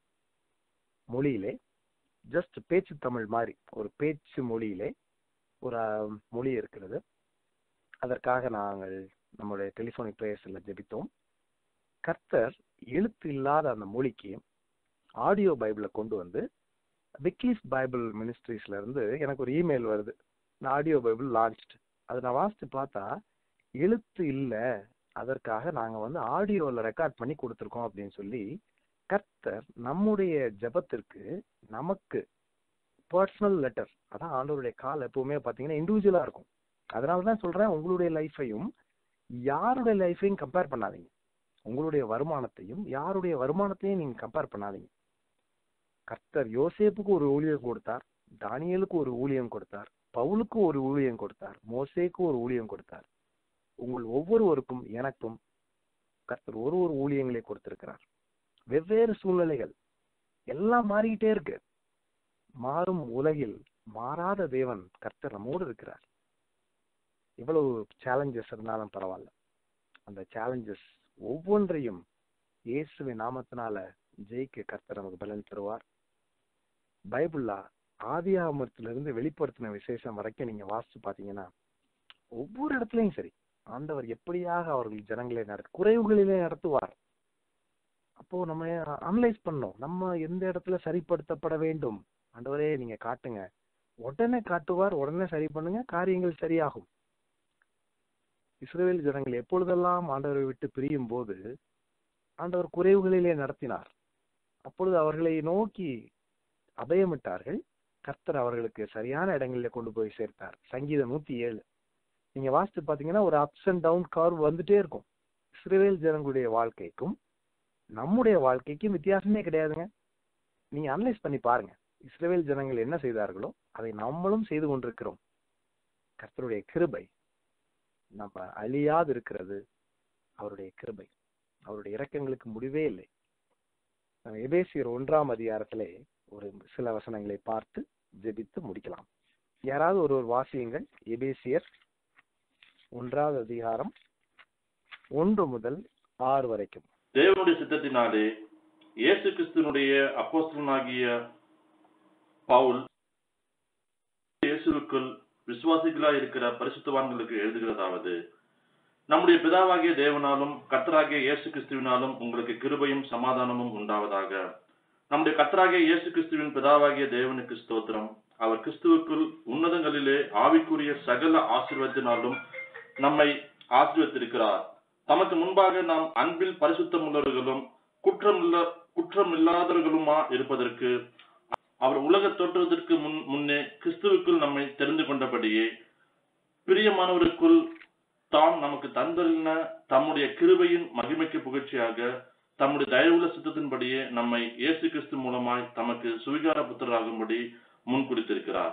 மொழியிலே, ஜஸ்ட் பேச்சு தமிழ் மாதிரி ஒரு பேச்சு மொழியிலே ஒரு மொழி இருக்கிறது. அதற்காக நாங்கள் நம்முடைய டெலிபோனிக் பிரேயர்ஸ்ல ஜெபித்தோம். கர்த்தர் எழுத்து இல்லாத அந்த மொழிக்கு ஆடியோ பைபிளை கொண்டு வந்து, விக்கிஸ் பைபிள் மினிஸ்ட்ரீஸ்ல இருந்து எனக்கு ஒரு இமெயில் வருது, நான் ஆடியோ பைபிள் லான்ச்டு. அதை நான் வாசித்து பார்த்தா எழுத்து இல்லை, அதற்காக நாங்க வந்து ஆடியோவில் ரெக்கார்ட் பண்ணி கொடுத்துருக்கோம் அப்படின்னு சொல்லி கர்த்தர் நம்முடைய ஜெபத்திற்கு நமக்கு பர்சனல் லெட்டர், அதான் ஆண்டவருடைய கால் எப்பவுமே பார்த்தீங்கன்னா இண்டிவிஜுவலா இருக்கும். அதனால தான் சொல்றேன், உங்களுடைய லைஃபையும் யாருடைய லைஃபையும் கம்பேர் பண்ணாதீங்க. உங்களுடைய வருமானத்தையும் யாருடைய வருமானத்தையும் நீங்க கம்பேர் பண்ணாதீங்க. கர்த்தர் யோசேப்புக்கு ஒரு ஊழியம் கொடுத்தார், தானியேலுக்கு ஒரு ஊழியம் கொடுத்தார், பவுலுக்கு ஒரு ஊழியம் கொடுத்தார், மோசேக்கு ஒரு ஊழியம் கொடுத்தார். உங்கள் ஒவ்வொருவருக்கும் எனக்கும் கர்த்தர் ஒரு ஊழியங்களை கொடுத்திருக்கிறார். வெவ்வேறு சூழ்நிலைகள் எல்லாம் மாறிக்கிட்டே இருக்கு. மாறும் உலகில் மாறாத தேவன் கர்த்தர் நம்மோடு இருக்கிறார். இவ்வளவு சேலஞ்சஸ் இருந்தாலும் பரவாயில்ல, அந்த சேலஞ்சஸ் ஒவ்வொன்றையும் இயேசுவின் நாமத்தினால ஜெயிக்க கர்த்தர் நமக்கு பலன் தருவார். பைபிள்ல ஆதியாகமத்திலிருந்து வெளிப்படுத்தின விசேஷம் வரைக்கும் நீங்க வாசிச்சு பாத்தீங்கன்னா ஒவ்வொரு இடத்துலயும் சரி, ஆண்டவர் எப்படியாக அவர்கள் ஜனங்களை குறைவுகளிலே நடத்துவார். அப்போ நம்ம அனலைஸ் பண்ணோம், நம்ம எந்த இடத்துல சரிப்படுத்தப்பட வேண்டும், ஆண்டவரே நீங்க காட்டுங்க. உடனே காட்டுவார், உடனே சரி பண்ணுங்க, காரியங்கள் சரியாகும். இஸ்ரவேல் ஜனங்கள் எப்பொழுதெல்லாம் ஆண்டவரை விட்டு பிரியும் போது ஆண்டவர் குறைவுகளிலே நடத்தினார். அப்பொழுது அவர்களை நோக்கி அபயமிட்டார்கள். கர்த்தர் அவர்களுக்கு சரியான இடங்களில கொண்டு போய் சேர்த்தார். சங்கீதம் 107 நீங்க வாசித்து பாத்தீங்கன்னா ஒரு அப்ஸ் அண்ட் டவுன் கர்வ் வந்துட்டே இருக்கும். இஸ்ரவேல் ஜனங்களுடைய வாழ்க்கைக்கும் நம்முடைய வாழ்க்கைக்கும் வித்தியாசமே கிடையாதுங்க. நீங்க அனலைஸ் பண்ணி பாருங்க. இஸ்ரவேல் ஜனங்கள் என்ன செய்தார்களோ அதை நம்மளும் செய்து கொண்டிருக்கிறோம். கர்த்தருடைய கிருபை நம்ம அழியாது இருக்கிறது. அவருடைய கிருபை, அவருடைய இரக்கங்களுக்கு முடிவே இல்லை. எபேசியர் 1ஆம் அதிகாரத்திலே ஒரு சில வசனங்களை பார்த்து ஜெபித்து முடிக்கலாம். யாராவது ஒரு வாசியுங்கள். எபேசியர் 1ஆவது அதிகாரம் 1 முதல் 6 வரைக்கும். தேவனுடைய சித்தத்தினாலே இயேசு கிறிஸ்துவினுடைய அப்போஸ்தலனாகிய பவுல், இயேசுவுக்குள் விசுவாசிகளாய் இருக்கிற பரிசுத்தவான்களுக்கு எழுதுகிறதாவது: நம்முடைய பிதாவாகிய தேவனாலும் கர்த்தராகிய இயேசு கிறிஸ்துவினாலும் உங்களுக்கு கிருபையும் சமாதானமும் உண்டாவதாக. நம்முடைய கர்த்தராகிய இயேசு கிறிஸ்துவின் பிதாவாகிய தேவனுக்கு ஸ்தோத்திரம். அவர் கிறிஸ்துவுக்குள் உன்னதங்களிலே ஆவிக்குரிய சகல ஆசீர்வாதத்தினாலும் நம்மை ஆசீர்வதித்திருக்கிறார். தமக்கு முன்பாக நாம் அன்பில் பரிசுத்தமுள்ளவர்களும் குற்றமில்லாதவர்களுமா இருப்பதற்கு அவர் உலக தோற்றுவதற்கு முன்னே கிறிஸ்துவுக்குள் நம்மை தெரிந்து கொண்டபடியே பிரியமானவருக்குள் தாம் நமக்கு தந்தருளின தம்முடைய கிருபையின் மகிமைக்கு புகழ்ச்சியாக தம்முடைய தயவுள்ள சித்தத்தின்படியே நம்மை இயேசு கிறிஸ்து மூலமாய் தமக்கு சுவிகார புத்திரராகும்படி முன்குறித்திருக்கிறார்.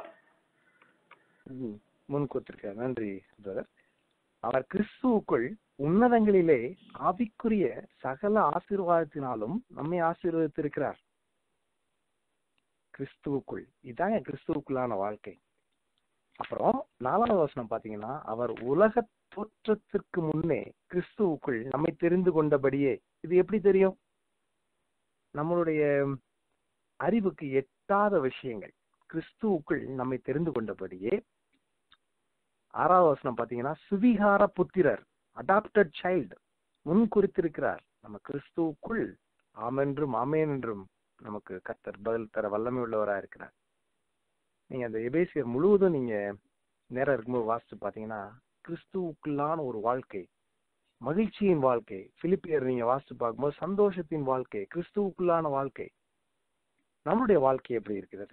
நன்றி பிரதர். அவர் கிறிஸ்துவுக்குள் உன்னதங்களிலே ஆவிக்குரிய சகல ஆசீர்வாதத்தினாலும் நம்மை ஆசீர்வதித்திருக்கிறார். கிறிஸ்துவுக்குள், இதாங்க கிறிஸ்துவுக்குள்ளான வாழ்க்கை. அப்புறம் 4ஆவது வசனம் பாத்தீங்கன்னா, அவர் உலக தோற்றத்திற்கு முன்னே கிறிஸ்துவுக்குள் நம்மை தெரிந்து கொண்டபடியே. இது எப்படி தெரியும்? நம்மளுடைய அறிவுக்கு எட்டாத விஷயங்கள். கிறிஸ்துவுக்குள் நம்மை தெரிந்து கொண்டபடியே. 6ஆவது வசனம் பாத்தீங்கன்னா, சுவிகார புத்திரர், அடாப்டட் சைல்டு, முன் குறித்திருக்கிறார். நம்ம கிறிஸ்துவுக்குள் ஆமென்றும் ஆமேன் என்றும் நமக்கு கர்த்தர் பதில் தர வல்லமை உள்ளவராக இருக்கிறார். நீங்க அந்த எபேசியர் முழுவதும் நீங்க நேரம் இருக்கும்போது வாசிச்சு பாத்தீங்கன்னா, கிறிஸ்துவுக்குள்ளான ஒரு வாழ்க்கை, மகிழ்ச்சியின் வாழ்க்கை. பிலிப்பியர் நீங்க வாசிச்சு பார்க்கும்போது சந்தோஷத்தின் வாழ்க்கை, கிறிஸ்துவுக்குள்ளான வாழ்க்கை. நம்மளுடைய வாழ்க்கை எப்படி இருக்கிறது?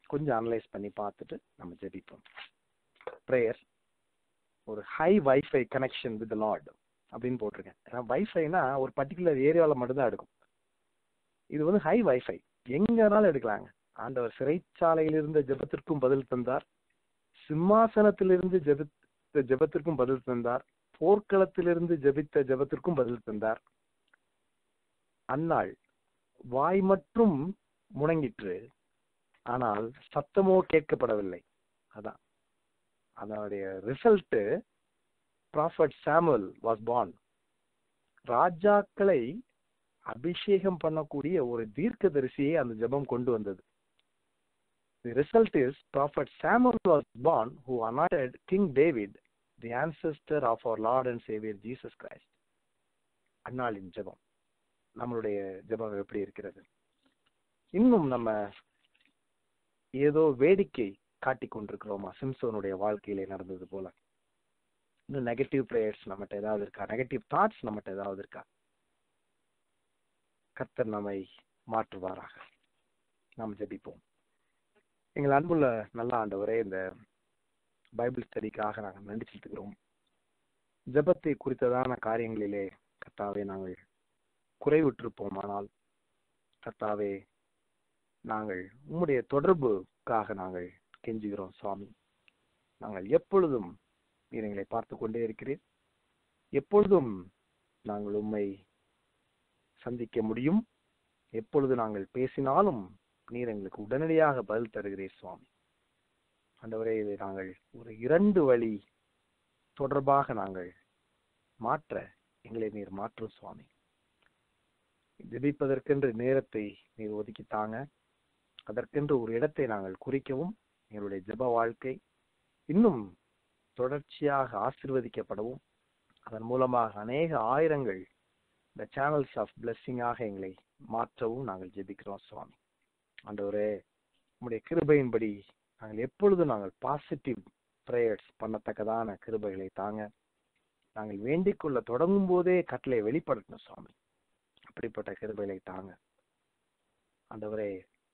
கொஞ்சம் அனலைஸ் பண்ணி பார்த்துட்டு நம்ம ஜெபிப்போம். ப்ரேயர் ஒரு high wifi connection with lord அப்படின்னு போட்டிருக்கேன். ஏன்னா வைஃபைனா ஒரு பர்டிகுலர் ஏரியாவில் மட்டும்தான் எடுக்கும். இது வந்து ஹை வைஃபை, எங்கனாலும் எடுக்கலாங்க. ஆண்டவர் சிறைச்சாலையில் இருந்த ஜெபத்திற்கும் பதில் தந்தார், சிம்மாசனத்திலிருந்து ஜெபித்த ஜெபத்திற்கும் பதில் தந்தார், போர்க்களத்திலிருந்து ஜெபித்த ஜெபத்திற்கும் பதில் தந்தார். அந்நாள் வாய் மற்றும் முணங்கிற்று, ஆனால் சத்தமோ கேட்கப்படவில்லை. அதான் அதனுடைய result. Prophet Samuel was born. ராஜாக்களை அபிஷேகம் பண்ணக்கூடிய ஒரு தீர்க்கதரிசியை அந்த ஜெபம் கொண்டு வந்தது. The result is Prophet Samuel was born, who anointed King David, the ancestor of our Lord and Savior Jesus Christ. அந்நாளின் ஜெபம். நம்மளுடைய ஜெபம் எப்படி இருக்கிறது? இன்னும் நம்ம ஏதோ வேடிக்கை காட்டிக் கொண்டிருக்கிறோமா? சிம்சோனுடைய வாழ்க்கையிலே நடந்தது போல. இன்னும் நெகட்டிவ் பிரேயர்ஸ் நம்மகிட்ட ஏதாவது இருக்கா? நெகட்டிவ் தாட்ஸ் நம்மகிட்ட ஏதாவது இருக்கா? கர்த்தர் நம்மை மாற்றுவாராக. நாம் ஜெபிப்போம். எங்கள் அன்புள்ள நல்ல ஆண்டவரே, இந்த பைபிள் ஸ்டடிக்காக நாங்கள் நன்றி செலுத்துகிறோம். ஜெபத்தை குறித்ததான காரியங்களிலே கர்த்தாவே நாங்கள் குறைவுற்றிருப்போமானால் கர்த்தாவே நாங்கள் உம்முடைய தொடர்புக்காக நாங்கள் கெஞ்சுகிறோம் சுவாமி. நாங்கள் எப்பொழுதும் நீர் எங்களை பார்த்து கொண்டே இருக்கிறீர். எப்பொழுதும் நாங்கள் உம்மை சந்திக்க முடியும். எப்பொழுது நாங்கள் பேசினாலும் நீர் எங்களுக்கு உடனடியாக பதில் தருகிறீர் சுவாமி. ஆண்டவரே, இதை நாங்கள் ஒரு 2 வழி தொடர்பாக நாங்கள் மாற்ற எங்களை நீர் மாற்றும் சுவாமி. ஜெபிப்பதற்கென்று நேரத்தை நீர் ஒதுக்கித்தாங்க. அதற்கென்று ஒரு இடத்தை நாங்கள் குறிக்கவும் எங்களுடைய ஜெப வாழ்க்கை இன்னும் தொடர்ச்சியாக ஆசீர்வதிக்கப்படவும் அதன் மூலமாக அநேக ஆயிரங்கள் இந்த சேனல்ஸ் ஆஃப் பிளெஸ்ஸிங்காக எங்களை மாற்றவும் நாங்கள் ஜெபிக்கிறோம் சுவாமி. ஆண்டவரே, உம்முடைய கிருபையின்படி நாங்கள் எப்பொழுதும் நாங்கள் பாசிட்டிவ் பிரேயர்ஸ் பண்ணத்தக்கதான கிருபைகளை தாங்க. நாங்கள் வேண்டிக் கொள்ள தொடங்கும் போதே கட்டளை வெளிப்படுத்தணும் சுவாமி. அப்படிப்பட்ட கிருபைகளை தாங்க. ஆண்டவரே,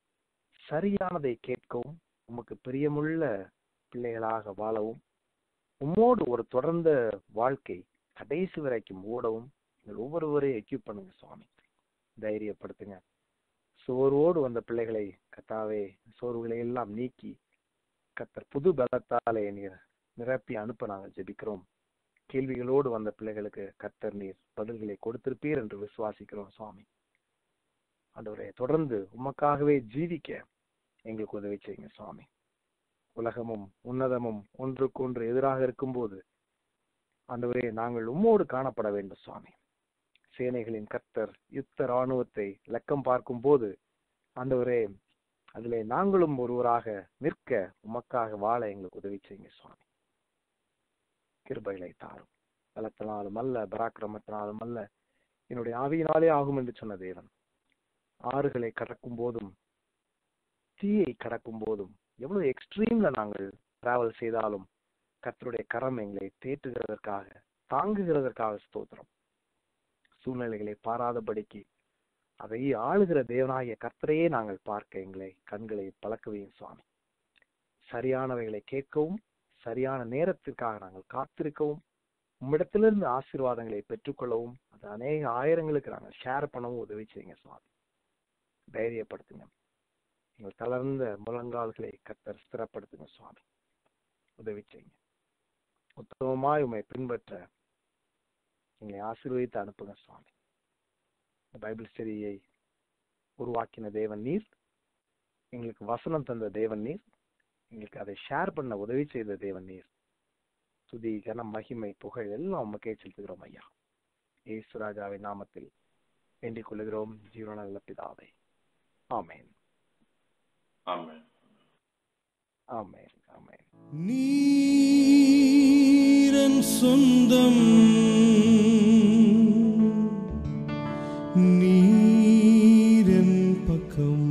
சரியானதை கேட்கவும் உமக்கு பிரியமுள்ள பிள்ளைகளாக வாழவும் உம்மோடு ஒரு தொடர்ந்த வாழ்க்கை கடைசி வரைக்கும் ஓடவும் நீங்கள் ஒவ்வொருவரையும் எக்யூப் பண்ணுங்க சுவாமி. தைரியப்படுத்துங்க. சோர்வோடு வந்த பிள்ளைகளை கர்த்தாவே சோர்வுகளை எல்லாம் நீக்கி கர்த்தர் புது பலத்தாலே நீர் நிரப்பி அனுப்ப நாங்கள் ஜெபிக்கிறோம். கேள்விகளோடு வந்த பிள்ளைகளுக்கு கர்த்தர் நீர் பதில்களை கொடுத்திருப்பீர் என்று விசுவாசிக்கிறோம் சுவாமி. ஆண்டவரே, தொடர்ந்து உமக்காகவே ஜீவிக்க எங்களுக்கு உதவி செய்யுங்க சுவாமி. உலகமும் உன்னதமும் ஒன்றுக்கொன்று எதிராக இருக்கும்போது ஆண்டவரே, நாங்கள் உம்மோடு காணப்பட வேண்டும் சுவாமி. சேனைகளின் கர்த்தர் யுத்த இராணுவத்தை லக்கம் பார்க்கும் போது ஆண்டவரே, அதிலே நாங்களும் ஒருவராக நிற்க உமக்காக வாழ எங்களுக்கு உதவி செய்யுங்க சுவாமி. கிருபைகளை தாரும். பலத்தினாலும் அல்ல, பராக்கிரமத்தினாலும் அல்ல, என்னுடைய ஆவியினாலே ஆகும் என்று சொன்ன தேவன். ஆறுகளை கடக்கும் போதும் தீயை கடக்கும் போதும் எவ்வளவு எக்ஸ்ட்ரீம்ல நாங்கள் டிராவல் செய்தாலும் கர்த்தருடைய கரம் எங்களை தேற்றுகிறதற்காக தாங்குகிறதற்காக ஸ்தோத்திரம். சூழ்நிலைகளை பாராதபடிக்கு அதை ஆளுகிற தேவனாகிய கர்த்தரையே நாங்கள் பார்க்க எங்களை கண்களை பழக்கவையும் சுவாமி. சரியானவைகளை கேட்கவும் சரியான நேரத்திற்காக நாங்கள் காத்திருக்கவும் உம்மிடத்திலிருந்து ஆசீர்வாதங்களை பெற்றுக்கொள்ளவும் அது அநேக ஆயிரங்களுக்கு நாங்கள் ஷேர் பண்ணவும் உதவி செய்யுங்க சுவாமி. தைரியப்படுத்துங்க. எங்கள் தளர்ந்த முழங்கால்களை கர்த்தர் ஸ்திரப்படுத்துங்க சுவாமி. உதவி செய்யுங்க. உத்தமமாய் உம்மை பின்பற்ற எங்களை ஆசீர்வதித்து அனுப்புங்க சுவாமி. இந்த பைபிள் ஸ்டடியை உருவாக்கின தேவன் நீர், எங்களுக்கு வசனம் தந்த தேவன் நீர், எங்களுக்கு அதை ஷேர் பண்ண உதவி செய்த தேவன் நீர். துதி, கனம், மகிமை, புகழ் எல்லாம் உமக்கே செலுத்துகிறோம் ஐயா. இயேசு ராஜாவின் நாமத்தில் வேண்டிக் கொள்கிறோம் ஜீவனுள்ள பிதாவே. ஆமென். ஆமென். ஆமென். ஆமென். நீரன் சொந்தம், நீரன் பக்கம்,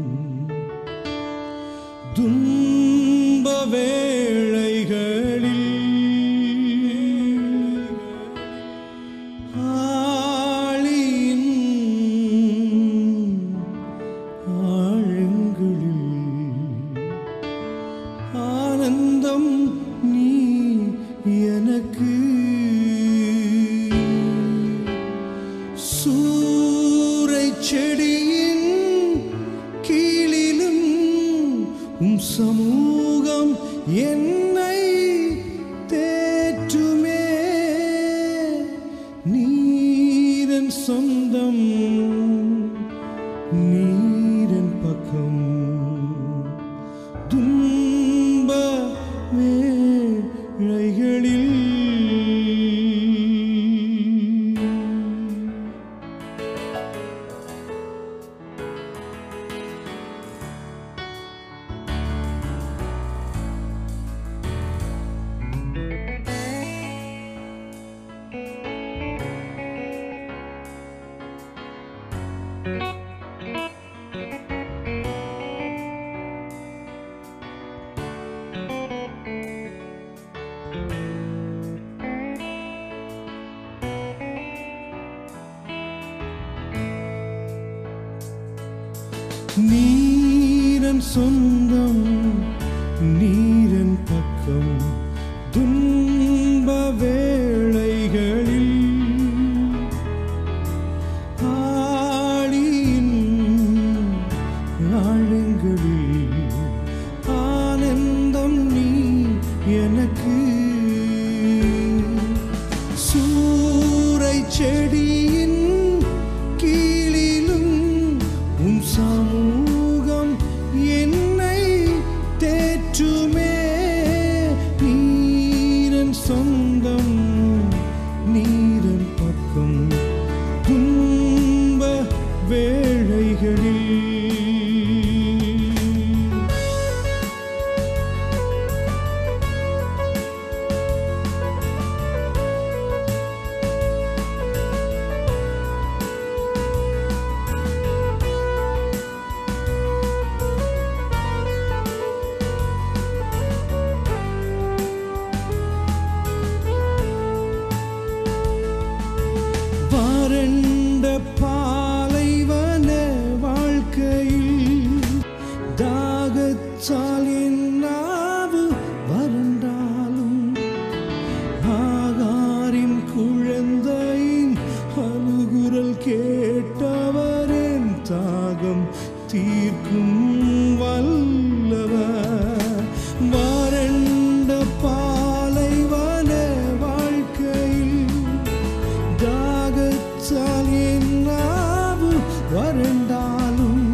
துன்ப வேளைகளில் ஆழியின் ஆழங்களில் சமூகம் என்னை தேற்றுமே. நீரன் சொந்தம், நீரன் பக்கம், துன்ப வேளைகளில் நீரன் சொந்தம், நீரன் பக்கம், துன்ப வேளைகளில் ஆழியின் ஆழங்களில் ஆனந்தம் நீ எனக்கு. சூரை செடியின் கீழிலும் உன் சமூகம் என்னை தேற்றுமே. நீரன் சொந்தம், நீரன் பக்கம், துன்ப வேளைகளில் வறண்ட பாலைவன வாழ்க்கையில் தாகத்தால் என் நாவு வறண்டாலும் ஆகாரின் குழந்தையின் அழுகுரல் கேட்டவர் என் தாகம் தீர்க்கும் வல்லவர். வறண்ட பாலைவன வாழ்க்கையில் தாகத்தால் என் நாவு வறண்டாலும்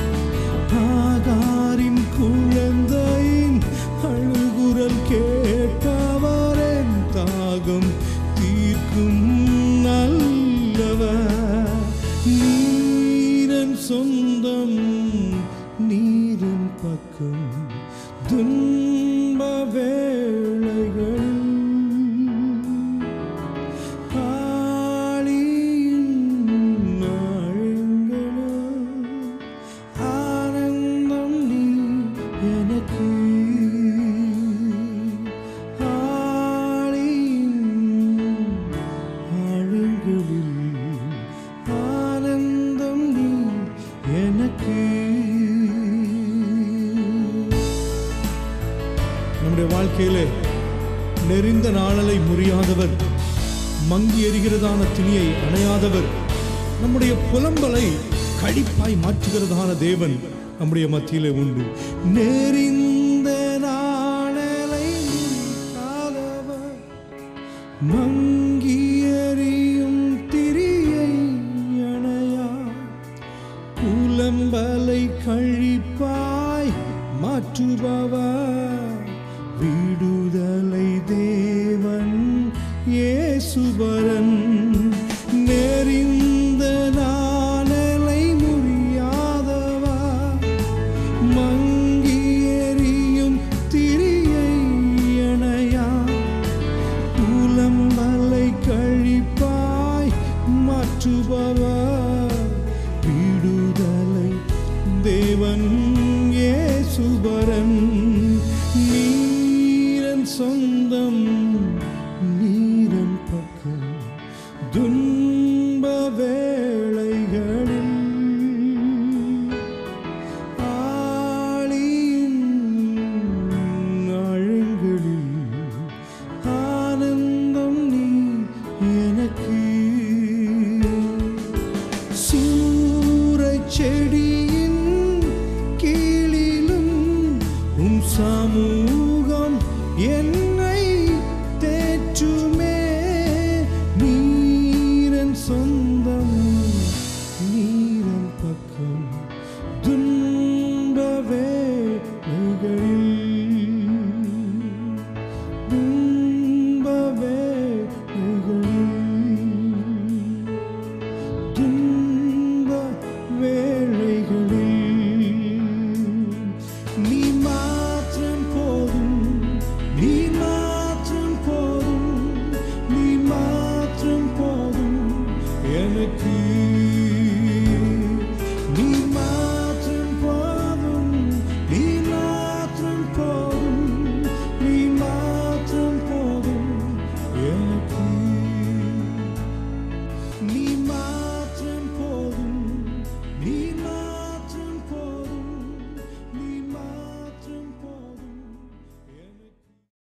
ஆகாரின் குழந்தையின் அழுகுரல் கேட்டவர் என் தாகம் தீர்க்கும் நல்லவர். நீரன் சொந்தம், நீரன் பக்கம், துன்ப வேளைகள் ஆனந்தம் நீ எனக்கு. ஆழங்களில் ஆனந்தம் நீ எனக்கு. நம்முடைய வாழ்க்கையிலே நெறிந்த நாளலை முறியாதவர், மங்கி எரிகிறதான திணியை அணையாதவர், நம்முடைய புலம்பலை கடிப்பாய் மாற்றுகிறதான தேவன் நம்முடைய மத்தியிலே உண்டு. நெறிந்த நாளலை முறியாதவர், மங்கி எரியும் திரியை அணையா, புலம்பலை கழிப்பாய் மாற்றுபவர், விடுதலை தேவன் இயேசுவரன். நெறிந்த நாளலை முறியாதவர், மங்கி எரியும் திரியை அணையா, புலம்பலை கழிப்பாய் மாற்றுபவர், விடுதலை தேவன் இயேசுவரன். நீரன் சொந்தம்,